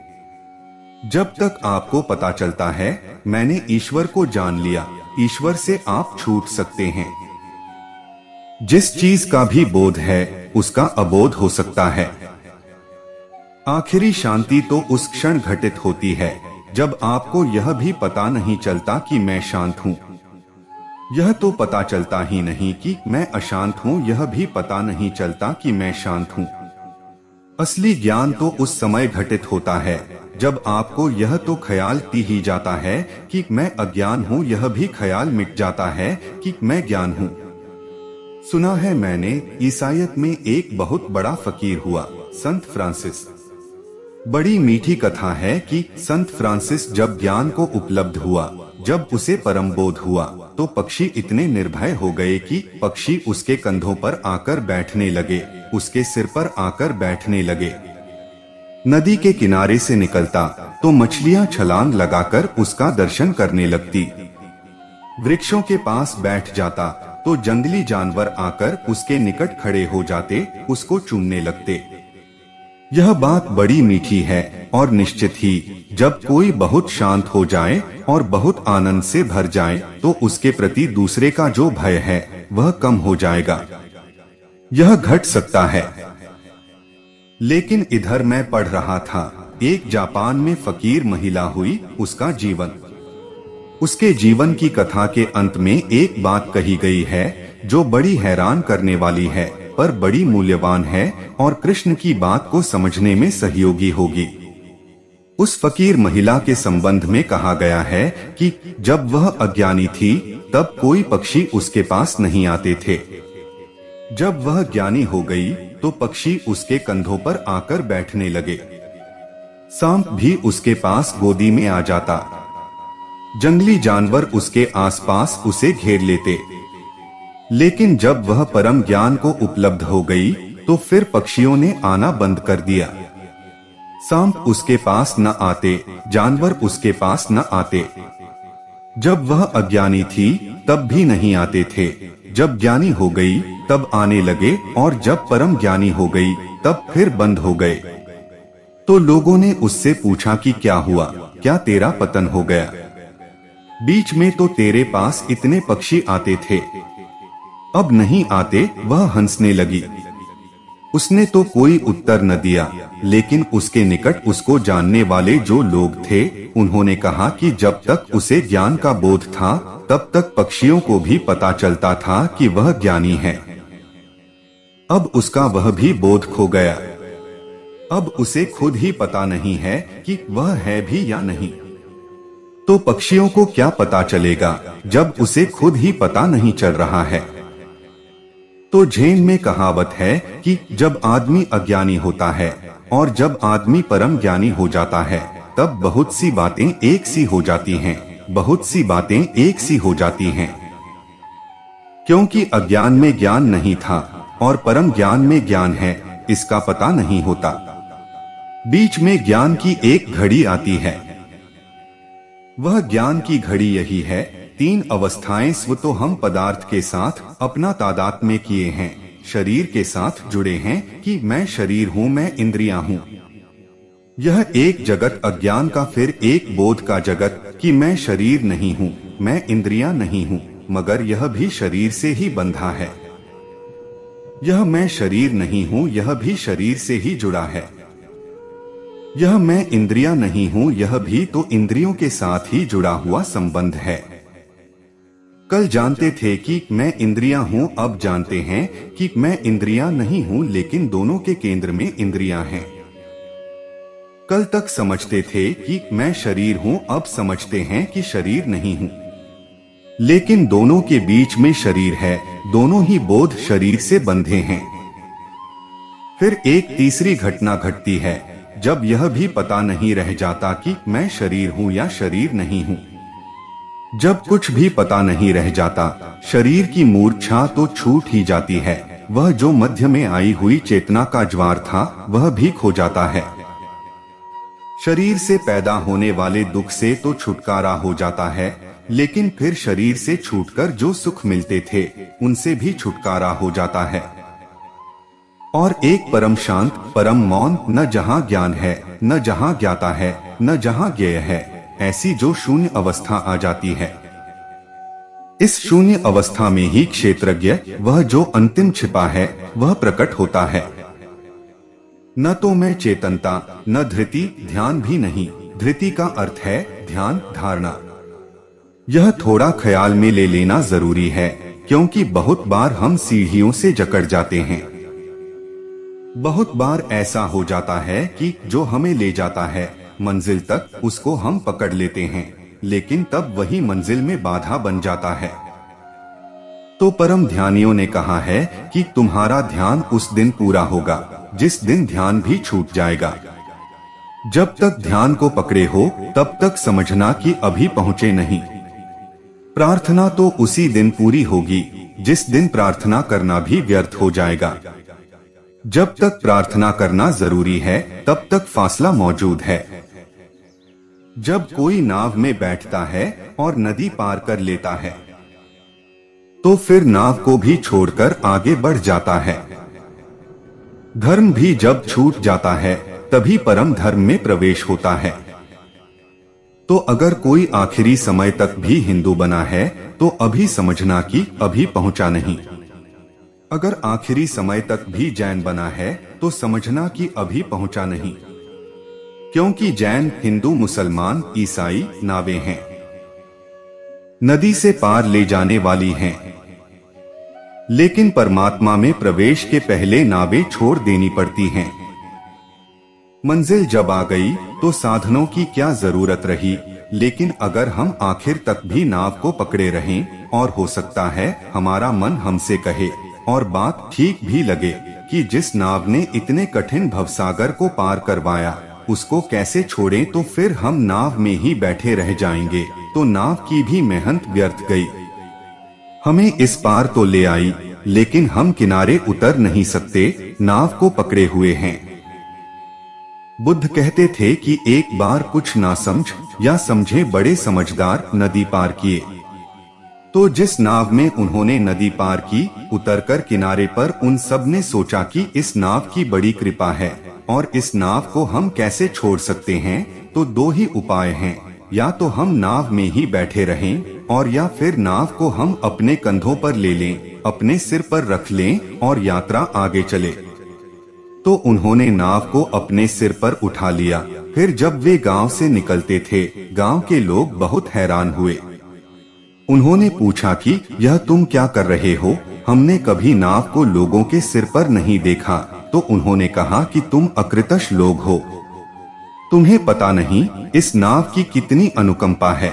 जब तक आपको पता चलता है मैंने ईश्वर को जान लिया, ईश्वर से आप छूट सकते हैं। जिस चीज का भी बोध है उसका अबोध हो सकता है। आखिरी शांति तो उस क्षण घटित होती है जब आपको यह भी पता नहीं चलता कि मैं शांत हूँ। यह तो पता चलता ही नहीं कि मैं अशांत हूँ, यह भी पता नहीं चलता कि मैं शांत हूँ। असली ज्ञान तो उस समय घटित होता है जब आपको यह तो ख्याल ती ही जाता है कि मैं अज्ञान हूँ, यह भी ख्याल मिट जाता है कि मैं ज्ञान हूँ। सुना है मैंने, ईसाइयत में एक बहुत बड़ा फकीर हुआ, संत फ्रांसिस। बड़ी मीठी कथा है कि संत फ्रांसिस जब ज्ञान को उपलब्ध हुआ जब उसे परम बोध हुआ तो पक्षी इतने निर्भय हो गए कि पक्षी उसके कंधों पर आकर बैठने लगे, उसके सिर पर आकर बैठने लगे। नदी के किनारे से निकलता तो मछलियां छलांग लगाकर उसका दर्शन करने लगती। वृक्षों के पास बैठ जाता तो जंगली जानवर आकर उसके निकट खड़े हो जाते, उसको चूमने लगते। यह बात बड़ी मीठी है और निश्चित ही जब कोई बहुत शांत हो जाए और बहुत आनंद से भर जाए तो उसके प्रति दूसरे का जो भय है वह कम हो जाएगा। यह घट सकता है। लेकिन इधर मैं पढ़ रहा था, एक जापान में फकीर महिला हुई, उसका जीवन। उसके जीवन की कथा के अंत में एक बात कही गई है जो बड़ी हैरान करने वाली है, पर बड़ी मूल्यवान है और कृष्ण की बात को समझने में सहयोगी होगी। उस फकीर महिला के संबंध में कहा गया है कि जब वह अज्ञानी थी तब कोई पक्षी उसके पास नहीं आते थे। जब वह ज्ञानी हो गई तो पक्षी उसके कंधों पर आकर बैठने लगे। सांप भी उसके पास गोदी में आ जाता। जंगली जानवर उसके आसपास उसे घेर लेते। लेकिन जब वह परम ज्ञान को उपलब्ध हो गई तो फिर पक्षियों ने आना बंद कर दिया। सांप उसके पास न आते, जानवर उसके पास न आते। जब वह अज्ञानी थी तब भी नहीं आते थे। जब ज्ञानी हो गई तब आने लगे और जब परम ज्ञानी हो गई तब फिर बंद हो गए। तो लोगों ने उससे पूछा कि क्या हुआ, क्या तेरा पतन हो गया? बीच में तो तेरे पास इतने पक्षी आते थे, अब नहीं आते। वह हंसने लगी। उसने तो कोई उत्तर न दिया, लेकिन उसके निकट उसको जानने वाले जो लोग थे उन्होंने कहा कि जब तक उसे ज्ञान का बोध था तब तक पक्षियों को भी पता चलता था कि वह ज्ञानी है। अब उसका वह भी बोध खो गया। अब उसे खुद ही पता नहीं है कि वह है भी या नहीं। तो पक्षियों को क्या पता चलेगा जब उसे खुद ही पता नहीं चल रहा है? तो झेन में कहावत है कि जब आदमी अज्ञानी होता है और जब आदमी परम ज्ञानी हो जाता है तब बहुत सी बातें एक सी हो जाती हैं, बहुत सी बातें एक सी हो जाती हैं। क्योंकि अज्ञान में ज्ञान नहीं था और परम ज्ञान में ज्ञान है, इसका पता नहीं होता। बीच में ज्ञान की एक घड़ी आती है। वह ज्ञान की घड़ी यही है, तीन अवस्थाएं स्व तो हम पदार्थ के साथ अपना तादात्म्य किए हैं, शरीर के साथ जुड़े हैं कि मैं शरीर हूँ, मैं इंद्रियां हूँ। यह एक जगत अज्ञान का, फिर एक बोध का जगत कि मैं शरीर नहीं हूँ, मैं इंद्रियां नहीं हूँ, मगर यह भी शरीर से ही बंधा है। यह मैं शरीर नहीं हूँ, यह भी शरीर से ही जुड़ा है। यह मैं इंद्रियां नहीं हूँ, यह भी तो इंद्रियों के साथ ही जुड़ा हुआ संबंध है। कल जानते थे कि मैं इंद्रियां हूँ, अब जानते हैं कि मैं इंद्रियां नहीं हूँ, लेकिन दोनों के केंद्र में इंद्रियां हैं। कल तक समझते थे कि मैं शरीर हूँ, अब समझते हैं कि शरीर नहीं हूँ, लेकिन दोनों के बीच में शरीर है, दोनों ही बोध शरीर से बंधे हैं। फिर एक तीसरी घटना घटती है जब यह भी पता नहीं रह जाता कि मैं शरीर हूँ या शरीर नहीं हूँ। जब कुछ भी पता नहीं रह जाता, शरीर की मूर्छा तो छूट ही जाती है। वह जो मध्य में आई हुई चेतना का ज्वार था वह भी खो जाता है। शरीर से पैदा होने वाले दुख से तो छुटकारा हो जाता है, लेकिन फिर शरीर से छूटकर जो सुख मिलते थे उनसे भी छुटकारा हो जाता है। और एक परम शांत, परम मौन, न जहाँ ज्ञान है, न जहाँ ज्ञाता है, न जहाँ ज्ञेय है, ऐसी जो शून्य अवस्था आ जाती है। इस शून्य अवस्था में ही क्षेत्रज्ञ, वह जो अंतिम छिपा है, वह प्रकट होता है। न तो मैं चेतनता, न धृति, ध्यान भी नहीं। धृति का अर्थ है ध्यान, धारणा। यह थोड़ा ख्याल में ले लेना जरूरी है, क्योंकि बहुत बार हम सीढ़ियों से जकड़ जाते हैं। बहुत बार ऐसा हो जाता है कि जो हमें ले जाता है मंजिल तक, उसको हम पकड़ लेते हैं, लेकिन तब वही मंजिल में बाधा बन जाता है। तो परम ध्यानियों ने कहा है कि तुम्हारा ध्यान उस दिन पूरा होगा जिस दिन ध्यान भी छूट जाएगा। जब तक ध्यान को पकड़े हो तब तक समझना कि अभी पहुंचे नहीं। प्रार्थना तो उसी दिन पूरी होगी जिस दिन प्रार्थना करना भी व्यर्थ हो जाएगा। जब तक प्रार्थना करना जरूरी है तब तक फासला मौजूद है। जब कोई नाव में बैठता है और नदी पार कर लेता है तो फिर नाव को भी छोड़कर आगे बढ़ जाता है। धर्म भी जब छूट जाता है तभी परम धर्म में प्रवेश होता है। तो अगर कोई आखिरी समय तक भी हिंदू बना है तो अभी समझना कि अभी पहुंचा नहीं। अगर आखिरी समय तक भी जैन बना है तो समझना कि अभी पहुंचा नहीं, क्योंकि जैन, हिंदू, मुसलमान, ईसाई नावें हैं, नदी से पार ले जाने वाली हैं। लेकिन परमात्मा में प्रवेश के पहले नावें छोड़ देनी पड़ती हैं। मंजिल जब आ गई तो साधनों की क्या जरूरत रही। लेकिन अगर हम आखिर तक भी नाव को पकड़े रहें और हो सकता है हमारा मन हमसे कहे और बात ठीक भी लगे कि जिस नाव ने इतने कठिन भवसागर को पार करवाया उसको कैसे छोड़ें, तो फिर हम नाव में ही बैठे रह जाएंगे तो नाव की भी मेहनत व्यर्थ गई। हमें इस पार तो ले आई लेकिन हम किनारे उतर नहीं सकते, नाव को पकड़े हुए हैं। बुद्ध कहते थे कि एक बार कुछ ना समझ या समझे बड़े समझदार नदी पार किए। तो जिस नाव में उन्होंने नदी पार की, उतरकर किनारे पर उन सब ने सोचा कि इस नाव की बड़ी कृपा है और इस नाव को हम कैसे छोड़ सकते हैं। तो दो ही उपाय हैं, या तो हम नाव में ही बैठे रहें और या फिर नाव को हम अपने कंधों पर ले लें, अपने सिर पर रख लें और यात्रा आगे चले। तो उन्होंने नाव को अपने सिर पर उठा लिया। फिर जब वे गांव से निकलते थे, गांव के लोग बहुत हैरान हुए। उन्होंने पूछा कि यह तुम क्या कर रहे हो, हमने कभी नाव को लोगों के सिर पर नहीं देखा। तो उन्होंने कहा कि तुम अकृतज्ञ लोग हो, तुम्हें पता नहीं इस नाव की कितनी अनुकंपा है,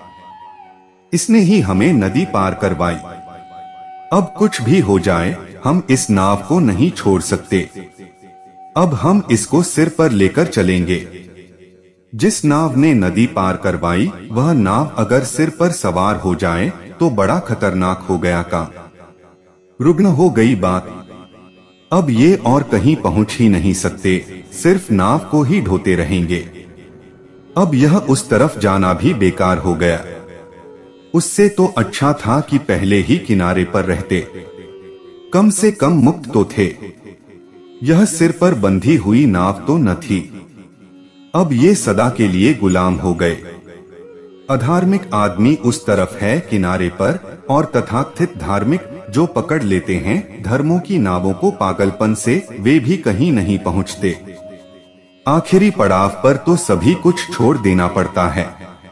इसने ही हमें नदी पार करवाई। अब कुछ भी हो जाए हम इस नाव को नहीं छोड़ सकते, अब हम इसको सिर पर लेकर चलेंगे। जिस नाव ने नदी पार करवाई वह नाव अगर सिर पर सवार हो जाए तो बड़ा खतरनाक हो गया काम, रुग्ण हो गई बात। अब ये और कहीं पहुंच ही नहीं सकते, सिर्फ नाव को ही ढोते रहेंगे। अब यह उस तरफ जाना भी बेकार हो गया। उससे तो अच्छा था कि पहले ही किनारे पर रहते, कम से कम मुक्त तो थे। यह सिर पर बंधी हुई नाव तो न थी, अब ये सदा के लिए गुलाम हो गए। अधार्मिक आदमी उस तरफ है किनारे पर, और तथाकथित धार्मिक जो पकड़ लेते हैं धर्मों की नावों को पागलपन से, वे भी कहीं नहीं पहुंचते। आखिरी पड़ाव पर तो सभी कुछ छोड़ देना पड़ता है।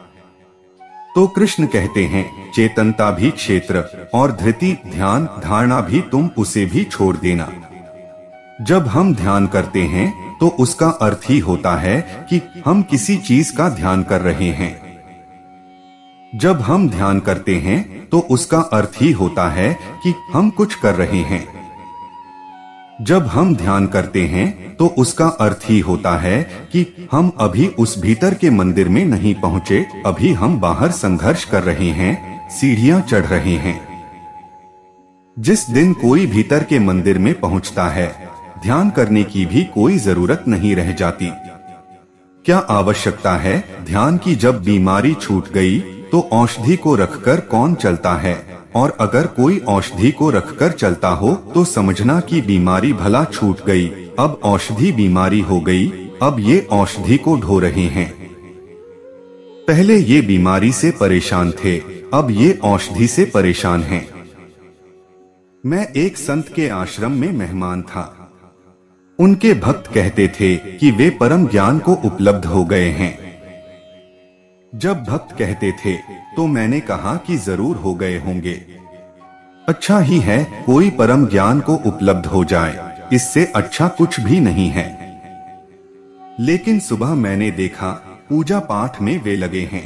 तो कृष्ण कहते हैं, चेतनता भी क्षेत्र और धृति ध्यान धारणा भी तुम उसे भी छोड़ देना। जब हम ध्यान करते हैं तो उसका अर्थ ही होता है कि हम किसी चीज का ध्यान कर रहे हैं। जब हम ध्यान करते हैं तो उसका अर्थ ही होता है कि हम कुछ कर रहे हैं। जब हम ध्यान करते हैं तो उसका अर्थ ही होता है कि हम अभी उस भीतर के मंदिर में नहीं पहुंचे, अभी हम बाहर संघर्ष कर रहे हैं, सीढ़ियां चढ़ रहे हैं। जिस दिन कोई भीतर के मंदिर में पहुंचता है, ध्यान करने की भी कोई जरूरत नहीं रह जाती। क्या आवश्यकता है ध्यान की? जब बीमारी छूट गई तो औषधि को रखकर कौन चलता है, और अगर कोई औषधि को रखकर चलता हो तो समझना कि बीमारी भला छूट गई। अब औषधि बीमारी हो गई, अब ये औषधि को ढो रहे हैं। पहले ये बीमारी से परेशान थे, अब ये औषधि से परेशान हैं। मैं एक संत के आश्रम में मेहमान था। उनके भक्त कहते थे कि वे परम ज्ञान को उपलब्ध हो गए हैं। जब भक्त कहते थे तो मैंने कहा कि जरूर हो गए होंगे। अच्छा ही है कोई परम ज्ञान को उपलब्ध हो जाए, इससे अच्छा कुछ भी नहीं है। लेकिन सुबह मैंने देखा पूजा पाठ में वे लगे हैं।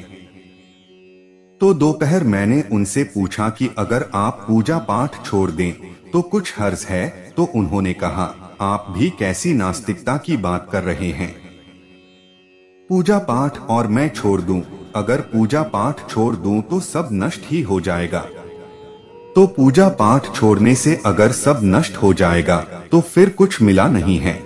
तो दोपहर मैंने उनसे पूछा कि अगर आप पूजा पाठ छोड़ दें तो कुछ हर्ज है? तो उन्होंने कहा, आप भी कैसी नास्तिकता की बात कर रहे हैं। पूजा पाठ और मैं छोड़ दूं, अगर पूजा पाठ छोड़ दूं तो सब नष्ट ही हो जाएगा। तो पूजा पाठ छोड़ने से अगर सब नष्ट हो जाएगा तो फिर कुछ मिला नहीं है।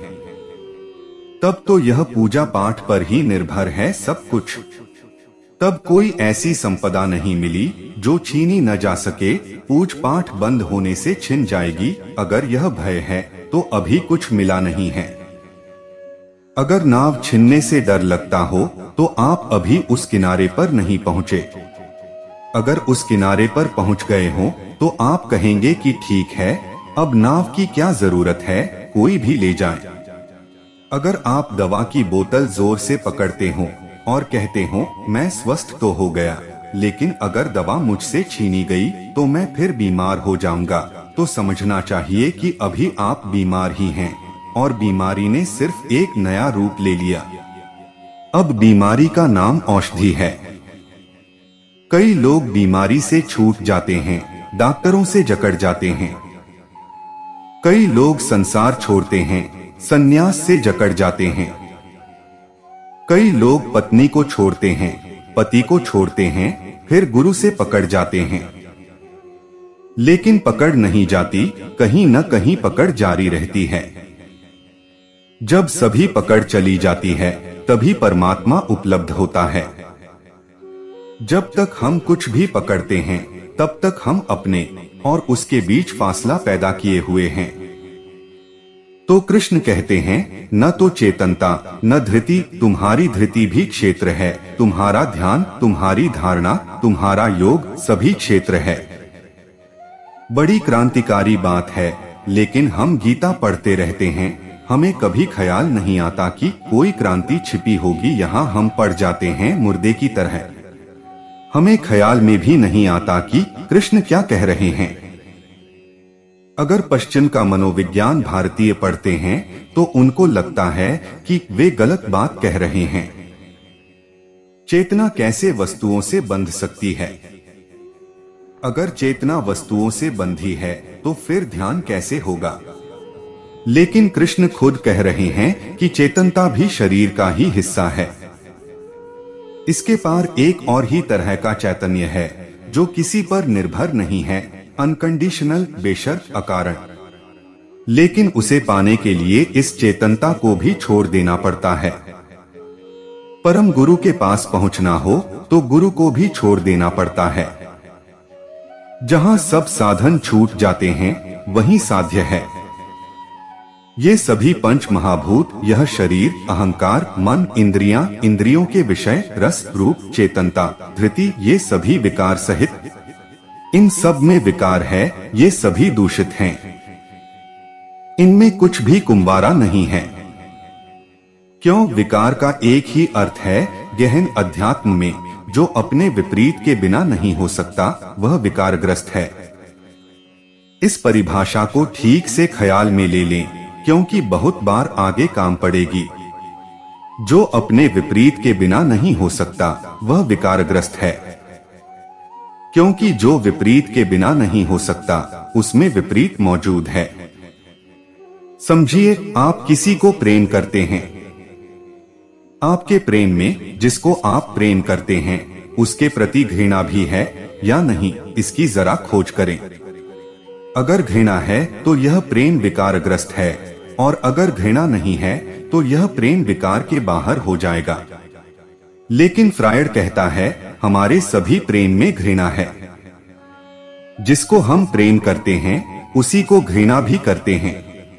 तब तो यह पूजा पाठ पर ही निर्भर है सब कुछ। तब कोई ऐसी संपदा नहीं मिली जो छीनी न जा सके, पूज पाठ बंद होने से छिन जाएगी। अगर यह भय है तो अभी कुछ मिला नहीं है। अगर नाव छिनने से डर लगता हो तो आप अभी उस किनारे पर नहीं पहुँचे। अगर उस किनारे पर पहुँच गए हो तो आप कहेंगे कि ठीक है, अब नाव की क्या जरूरत है, कोई भी ले जाए। अगर आप दवा की बोतल जोर से पकड़ते हो और कहते हो मैं स्वस्थ तो हो गया, लेकिन अगर दवा मुझसे छीनी गई तो मैं फिर बीमार हो जाऊंगा, तो समझना चाहिए कि अभी आप बीमार ही हैं और बीमारी ने सिर्फ एक नया रूप ले लिया। अब बीमारी का नाम औषधि है। कई लोग बीमारी से छूट जाते हैं, डॉक्टरों से जकड़ जाते हैं। कई लोग संसार छोड़ते हैं, संन्यास से जकड़ जाते हैं। कई लोग पत्नी को छोड़ते हैं, पति को छोड़ते हैं, फिर गुरु से पकड़ जाते हैं। लेकिन पकड़ नहीं जाती, कहीं न कहीं पकड़ जारी रहती है। जब सभी पकड़ चली जाती है तभी परमात्मा उपलब्ध होता है। जब तक हम कुछ भी पकड़ते हैं तब तक हम अपने और उसके बीच फासला पैदा किए हुए हैं। तो कृष्ण कहते हैं, न तो चेतनता न धृति, तुम्हारी धृति भी क्षेत्र है, तुम्हारा ध्यान, तुम्हारी धारणा, तुम्हारा योग सभी क्षेत्र है। बड़ी क्रांतिकारी बात है, लेकिन हम गीता पढ़ते रहते हैं, हमें कभी ख्याल नहीं आता कि कोई क्रांति छिपी होगी। यहाँ हम पड़ जाते हैं मुर्दे की तरह। हमें ख्याल में भी नहीं आता कि कृष्ण क्या कह रहे हैं। अगर पश्चिम का मनोविज्ञान भारतीय पढ़ते हैं तो उनको लगता है कि वे गलत बात कह रहे हैं। चेतना कैसे वस्तुओं से बंध सकती है? अगर चेतना वस्तुओं से बंधी है तो फिर ध्यान कैसे होगा? लेकिन कृष्ण खुद कह रहे हैं कि चेतनता भी शरीर का ही हिस्सा है। इसके पार एक और ही तरह का चैतन्य है जो किसी पर निर्भर नहीं है, अनकंडीशनल, बेशर्त, अकारण। लेकिन उसे पाने के लिए इस चेतनता को भी छोड़ देना पड़ता है। परम गुरु के पास पहुंचना हो तो गुरु को भी छोड़ देना पड़ता है। जहां सब साधन छूट जाते हैं वहीं साध्य है। ये सभी पंच महाभूत, यह शरीर, अहंकार, मन, इंद्रियां, इंद्रियों के विषय, रस, रूप, चेतनता, धृति, ये सभी विकार सहित, इन सब में विकार है, ये सभी दूषित हैं। इनमें कुछ भी कुंवारा नहीं है। क्यों? विकार का एक ही अर्थ है, गहन अध्यात्म में जो अपने विपरीत के बिना नहीं हो सकता वह विकारग्रस्त है। इस परिभाषा को ठीक से ख्याल में ले लें, क्योंकि बहुत बार आगे काम पड़ेगी। जो अपने विपरीत के बिना नहीं हो सकता वह विकारग्रस्त है, क्योंकि जो विपरीत के बिना नहीं हो सकता उसमें विपरीत मौजूद है। समझिए, आप किसी को प्रेम करते हैं। आपके प्रेम में जिसको आप प्रेम करते हैं उसके प्रति घृणा भी है या नहीं, इसकी जरा खोज करें। अगर घृणा है तो यह प्रेम विकारग्रस्त है, और अगर घृणा नहीं है तो यह प्रेम विकार के बाहर हो जाएगा। लेकिन फ्रायड कहता है, हमारे सभी प्रेम में घृणा है। जिसको हम प्रेम करते हैं उसी को घृणा भी करते हैं।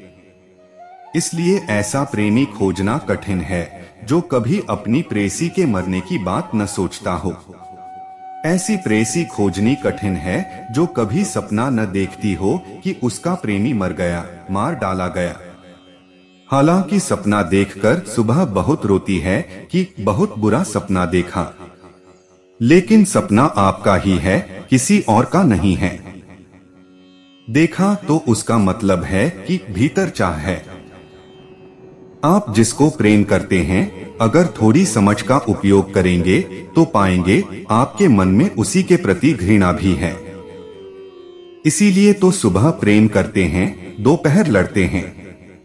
इसलिए ऐसा प्रेमी खोजना कठिन है जो कभी अपनी प्रेसी के मरने की बात न सोचता हो। ऐसी प्रेसी खोजनी कठिन है जो कभी सपना न देखती हो कि उसका प्रेमी मर गया, मार डाला गया। हालांकि सपना देखकर सुबह बहुत रोती है कि बहुत बुरा सपना देखा, लेकिन सपना आपका ही है, किसी और का नहीं है। देखा तो उसका मतलब है कि भीतर चाह है। आप जिसको प्रेम करते हैं अगर थोड़ी समझ का उपयोग करेंगे तो पाएंगे आपके मन में उसी के प्रति घृणा भी है। इसीलिए तो सुबह प्रेम करते हैं, दोपहर लड़ते हैं,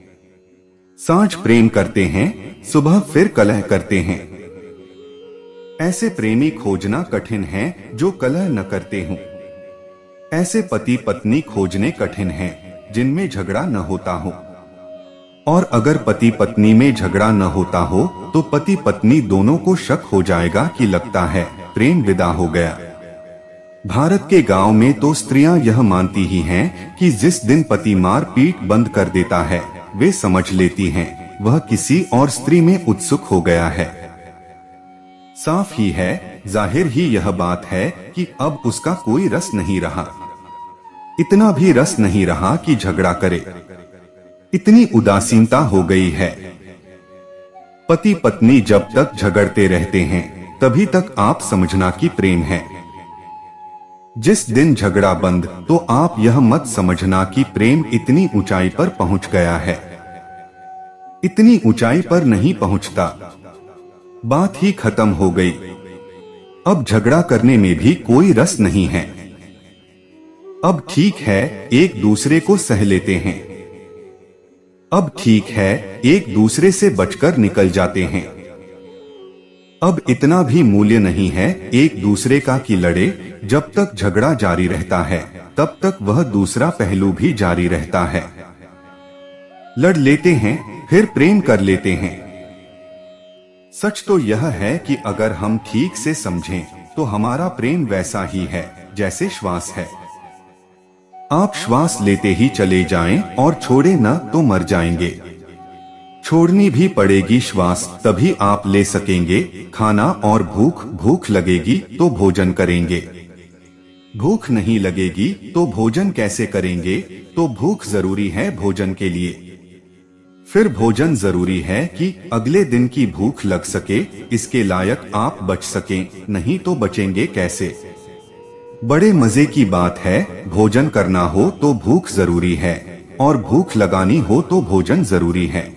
सांझ प्रेम करते हैं, सुबह फिर कलह करते हैं। ऐसे प्रेमी खोजना कठिन है जो कलह न करते हों। ऐसे पति पत्नी खोजने कठिन हैं जिनमें झगड़ा न होता हो। और अगर पति पत्नी में झगड़ा न होता हो तो पति पत्नी दोनों को शक हो जाएगा कि लगता है प्रेम विदा हो गया। भारत के गांव में तो स्त्रियां यह मानती ही हैं कि जिस दिन पति मार पीट बंद कर देता है वे समझ लेती हैं वह किसी और स्त्री में उत्सुक हो गया है। साफ ही है, जाहिर ही यह बात है कि अब उसका कोई रस नहीं रहा। इतना भी रस नहीं रहा कि झगड़ा करे। इतनी उदासीनता हो गई है। पति पत्नी जब तक झगड़ते रहते हैं तभी तक आप समझना कि प्रेम है। जिस दिन झगड़ा बंद तो आप यह मत समझना कि प्रेम इतनी ऊंचाई पर पहुंच गया है। इतनी ऊंचाई पर नहीं पहुंचता। बात ही खत्म हो गई। अब झगड़ा करने में भी कोई रस नहीं है। अब ठीक है एक दूसरे को सह लेते हैं। अब ठीक है एक दूसरे से बचकर निकल जाते हैं। अब इतना भी मूल्य नहीं है एक दूसरे का कि लड़े। जब तक झगड़ा जारी रहता है तब तक वह दूसरा पहलू भी जारी रहता है। लड़ लेते हैं फिर प्रेम कर लेते हैं। सच तो यह है कि अगर हम ठीक से समझें तो हमारा प्रेम वैसा ही है जैसे श्वास है। आप श्वास लेते ही चले जाएं और छोड़े न तो मर जाएंगे। छोड़नी भी पड़ेगी श्वास तभी आप ले सकेंगे खाना और भूख भूख लगेगी तो भोजन करेंगे। भूख नहीं लगेगी तो भोजन कैसे करेंगे। तो भूख जरूरी है भोजन के लिए। फिर भोजन जरूरी है कि अगले दिन की भूख लग सके, इसके लायक आप बच सकें, नहीं तो बचेंगे कैसे। बड़े मजे की बात है भोजन करना हो तो भूख जरूरी है और भूख लगानी हो तो भोजन जरूरी है।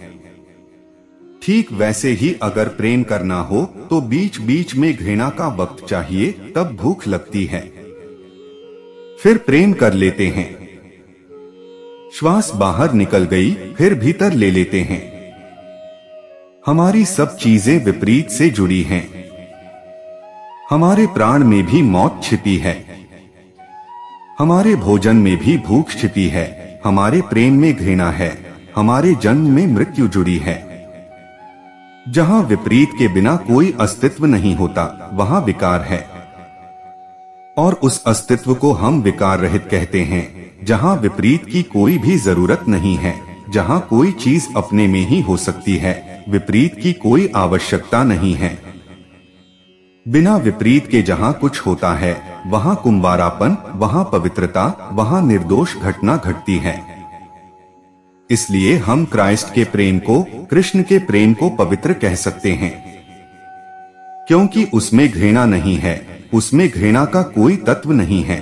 ठीक वैसे ही अगर प्रेम करना हो तो बीच बीच में घृणा का वक्त चाहिए तब भूख लगती है। फिर प्रेम कर लेते हैं। श्वास बाहर निकल गई फिर भीतर ले लेते हैं। हमारी सब चीजें विपरीत से जुड़ी हैं। हमारे प्राण में भी मौत छिपी है। हमारे भोजन में भी भूख छिपी है। हमारे प्रेम में घृणा है। हमारे जन्म में मृत्यु जुड़ी है। जहां विपरीत के बिना कोई अस्तित्व नहीं होता वहां विकार है। और उस अस्तित्व को हम विकार रहित कहते हैं। जहां विपरीत की कोई भी जरूरत नहीं है, जहां कोई चीज अपने में ही हो सकती है, विपरीत की कोई आवश्यकता नहीं है। बिना विपरीत के जहां कुछ होता है वहां कुंवारापन, वहां पवित्रता, वहां निर्दोष घटना घटती है। इसलिए हम क्राइस्ट के प्रेम को, कृष्ण के प्रेम को पवित्र कह सकते हैं, क्योंकि उसमें घृणा नहीं है, उसमें घृणा का कोई तत्व नहीं है।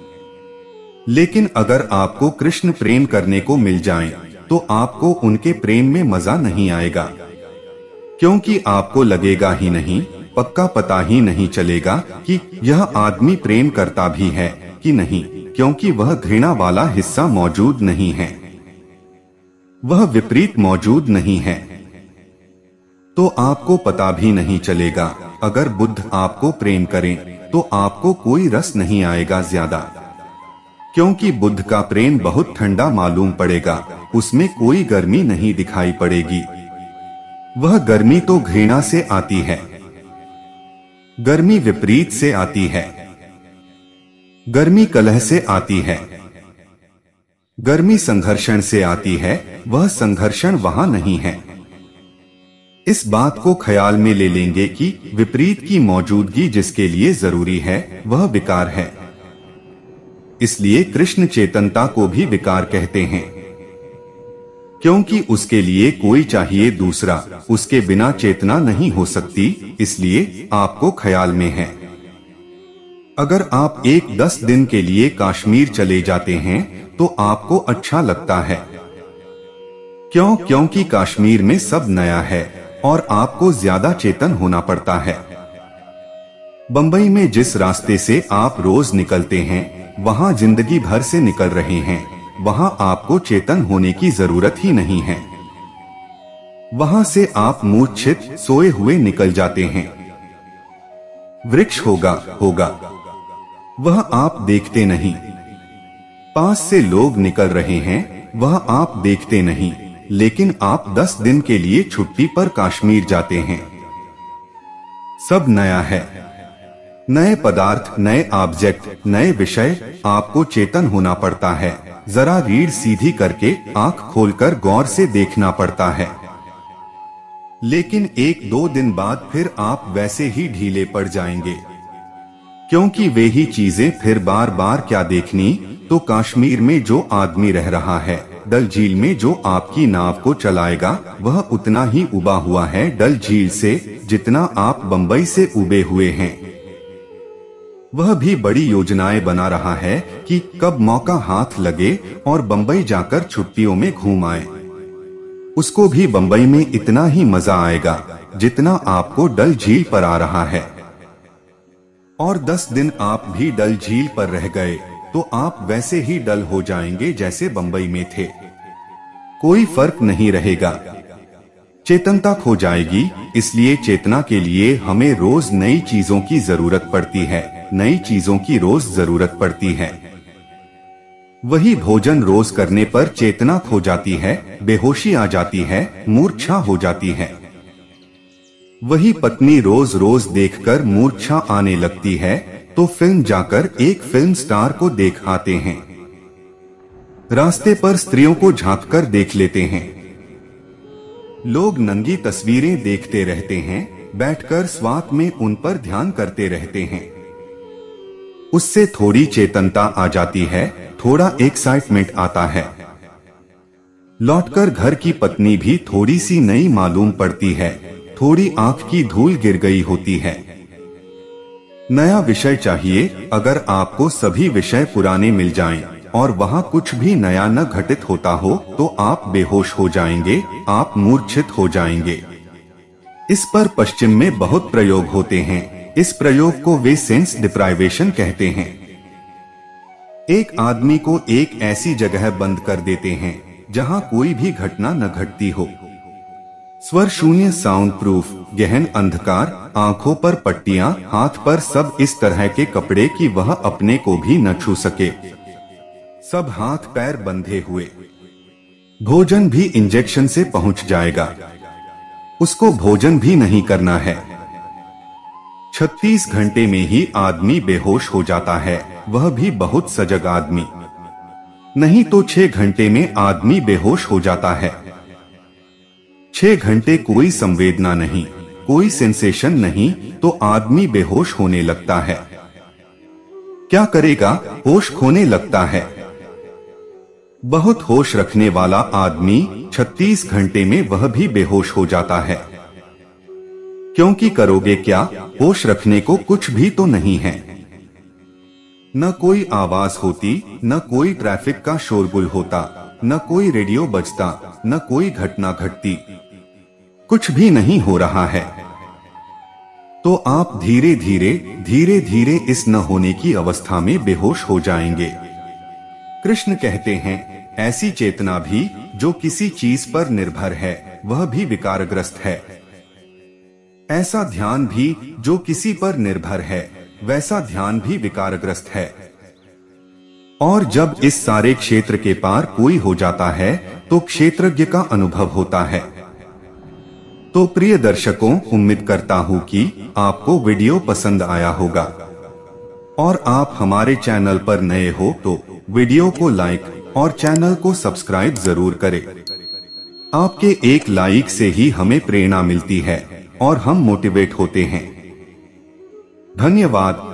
लेकिन अगर आपको कृष्ण प्रेम करने को मिल जाए तो आपको उनके प्रेम में मजा नहीं आएगा, क्योंकि आपको लगेगा ही नहीं, पक्का पता ही नहीं चलेगा कि यह आदमी प्रेम करता भी है कि नहीं, क्योंकि वह घृणा वाला हिस्सा मौजूद नहीं है, वह विपरीत मौजूद नहीं है। तो आपको पता भी नहीं चलेगा। अगर बुद्ध आपको प्रेम करें तो आपको कोई रस नहीं आएगा ज्यादा, क्योंकि बुद्ध का प्रेम बहुत ठंडा मालूम पड़ेगा, उसमें कोई गर्मी नहीं दिखाई पड़ेगी। वह गर्मी तो घृणा से आती है, गर्मी विपरीत से आती है, गर्मी कलह से आती है, गर्मी संघर्षण से आती है, वह संघर्षण वहां नहीं है। इस बात को ख्याल में ले लेंगे कि विपरीत की मौजूदगी जिसके लिए जरूरी है वह विकार है। इसलिए कृष्ण चेतनता को भी विकार कहते हैं, क्योंकि उसके लिए कोई चाहिए दूसरा, उसके बिना चेतना नहीं हो सकती। इसलिए आपको ख्याल में है, अगर आप एक दस दिन के लिए कश्मीर चले जाते हैं तो आपको अच्छा लगता है। क्यों? क्योंकि कश्मीर में सब नया है और आपको ज्यादा चेतन होना पड़ता है। बंबई में जिस रास्ते से आप रोज निकलते हैं वहां जिंदगी भर से निकल रहे हैं, वहां आपको चेतन होने की जरूरत ही नहीं है। वहां से आप मूर्छित सोए हुए निकल जाते हैं। वृक्ष होगा होगा वह आप देखते नहीं। पास से लोग निकल रहे हैं वह आप देखते नहीं, लेकिन आप दस दिन के लिए छुट्टी पर कश्मीर जाते हैं। सब नया है, नए पदार्थ, नए ऑब्जेक्ट, नए विषय। आपको चेतन होना पड़ता है, जरा रीढ़ सीधी करके आंख खोलकर गौर से देखना पड़ता है। लेकिन एक दो दिन बाद फिर आप वैसे ही ढीले पड़ जाएंगे, क्योंकि वे ही चीजें फिर बार बार क्या देखनी। तो कश्मीर में जो आदमी रह रहा है, डल झील में जो आपकी नाव को चलाएगा, वह उतना ही उबा हुआ है डल झील से जितना आप बंबई से उबे हुए हैं। वह भी बड़ी योजनाएं बना रहा है कि कब मौका हाथ लगे और बंबई जाकर छुट्टियों में घूम आए। उसको भी बंबई में इतना ही मजा आएगा जितना आपको डल झील पर आ रहा है। और दस दिन आप भी डल झील पर रह गए तो आप वैसे ही डल हो जाएंगे जैसे बंबई में थे। कोई फर्क नहीं रहेगा, चेतनता खो जाएगी। इसलिए चेतना के लिए हमें रोज नई चीजों की जरूरत पड़ती है, नई चीजों की रोज जरूरत पड़ती है। वही भोजन रोज करने पर चेतना खो जाती है, बेहोशी आ जाती है, मूर्छा हो जाती है। वही पत्नी रोज रोज देखकर मूर्छा आने लगती है तो फिल्म जाकर एक फिल्म स्टार को देख आते हैं। रास्ते पर स्त्रियों को झांककर देख लेते हैं। लोग नंगी तस्वीरें देखते रहते हैं, बैठकर स्वात में उन पर ध्यान करते रहते हैं। उससे थोड़ी चेतनता आ जाती है, थोड़ा एक्साइटमेंट आता है। लौटकर घर की पत्नी भी थोड़ी सी नई मालूम पड़ती है, थोड़ी आंख की धूल गिर गई होती है। नया विषय चाहिए। अगर आपको सभी विषय पुराने मिल जाएं और वहाँ कुछ भी नया न घटित होता हो तो आप बेहोश हो जाएंगे, आप मूर्छित हो जाएंगे। इस पर पश्चिम में बहुत प्रयोग होते हैं। इस प्रयोग को वे सेंस डिप्राइवेशन कहते हैं। एक आदमी को एक ऐसी जगह बंद कर देते हैं जहाँ कोई भी घटना न घटती हो। स्वर शून्य, साउंड प्रूफ, गहन अंधकार, आंखों पर पट्टियां, हाथ पर सब इस तरह के कपड़े कि वह अपने को भी न छू सके। सब हाथ पैर बंधे हुए। भोजन भी इंजेक्शन से पहुंच जाएगा, उसको भोजन भी नहीं करना है। छत्तीस घंटे में ही आदमी बेहोश हो जाता है, वह भी बहुत सजग आदमी। नहीं तो छह घंटे में आदमी बेहोश हो जाता है। छह घंटे कोई संवेदना नहीं, कोई सेंसेशन नहीं, तो आदमी बेहोश होने लगता है। क्या करेगा? होश खोने लगता है। बहुत होश रखने वाला आदमी छत्तीस घंटे में वह भी बेहोश हो जाता है। क्योंकि करोगे क्या? होश रखने को कुछ भी तो नहीं है। न कोई आवाज होती, न कोई ट्रैफिक का शोरगुल होता, न कोई रेडियो बजता, न कोई घटना घटती, कुछ भी नहीं हो रहा है। तो आप धीरे धीरे धीरे धीरे इस न होने की अवस्था में बेहोश हो जाएंगे। कृष्ण कहते हैं, ऐसी चेतना भी जो किसी चीज पर निर्भर है वह भी विकारग्रस्त है। ऐसा ध्यान भी जो किसी पर निर्भर है वैसा ध्यान भी विकारग्रस्त है। और जब इस सारे क्षेत्र के पार कोई हो जाता है तो क्षेत्रज्ञ का अनुभव होता है। तो प्रिय दर्शकों, उम्मीद करता हूँ कि आपको वीडियो पसंद आया होगा और आप हमारे चैनल पर नए हो तो वीडियो को लाइक और चैनल को सब्सक्राइब जरूर करें। आपके एक लाइक से ही हमें प्रेरणा मिलती है और हम मोटिवेट होते हैं। धन्यवाद।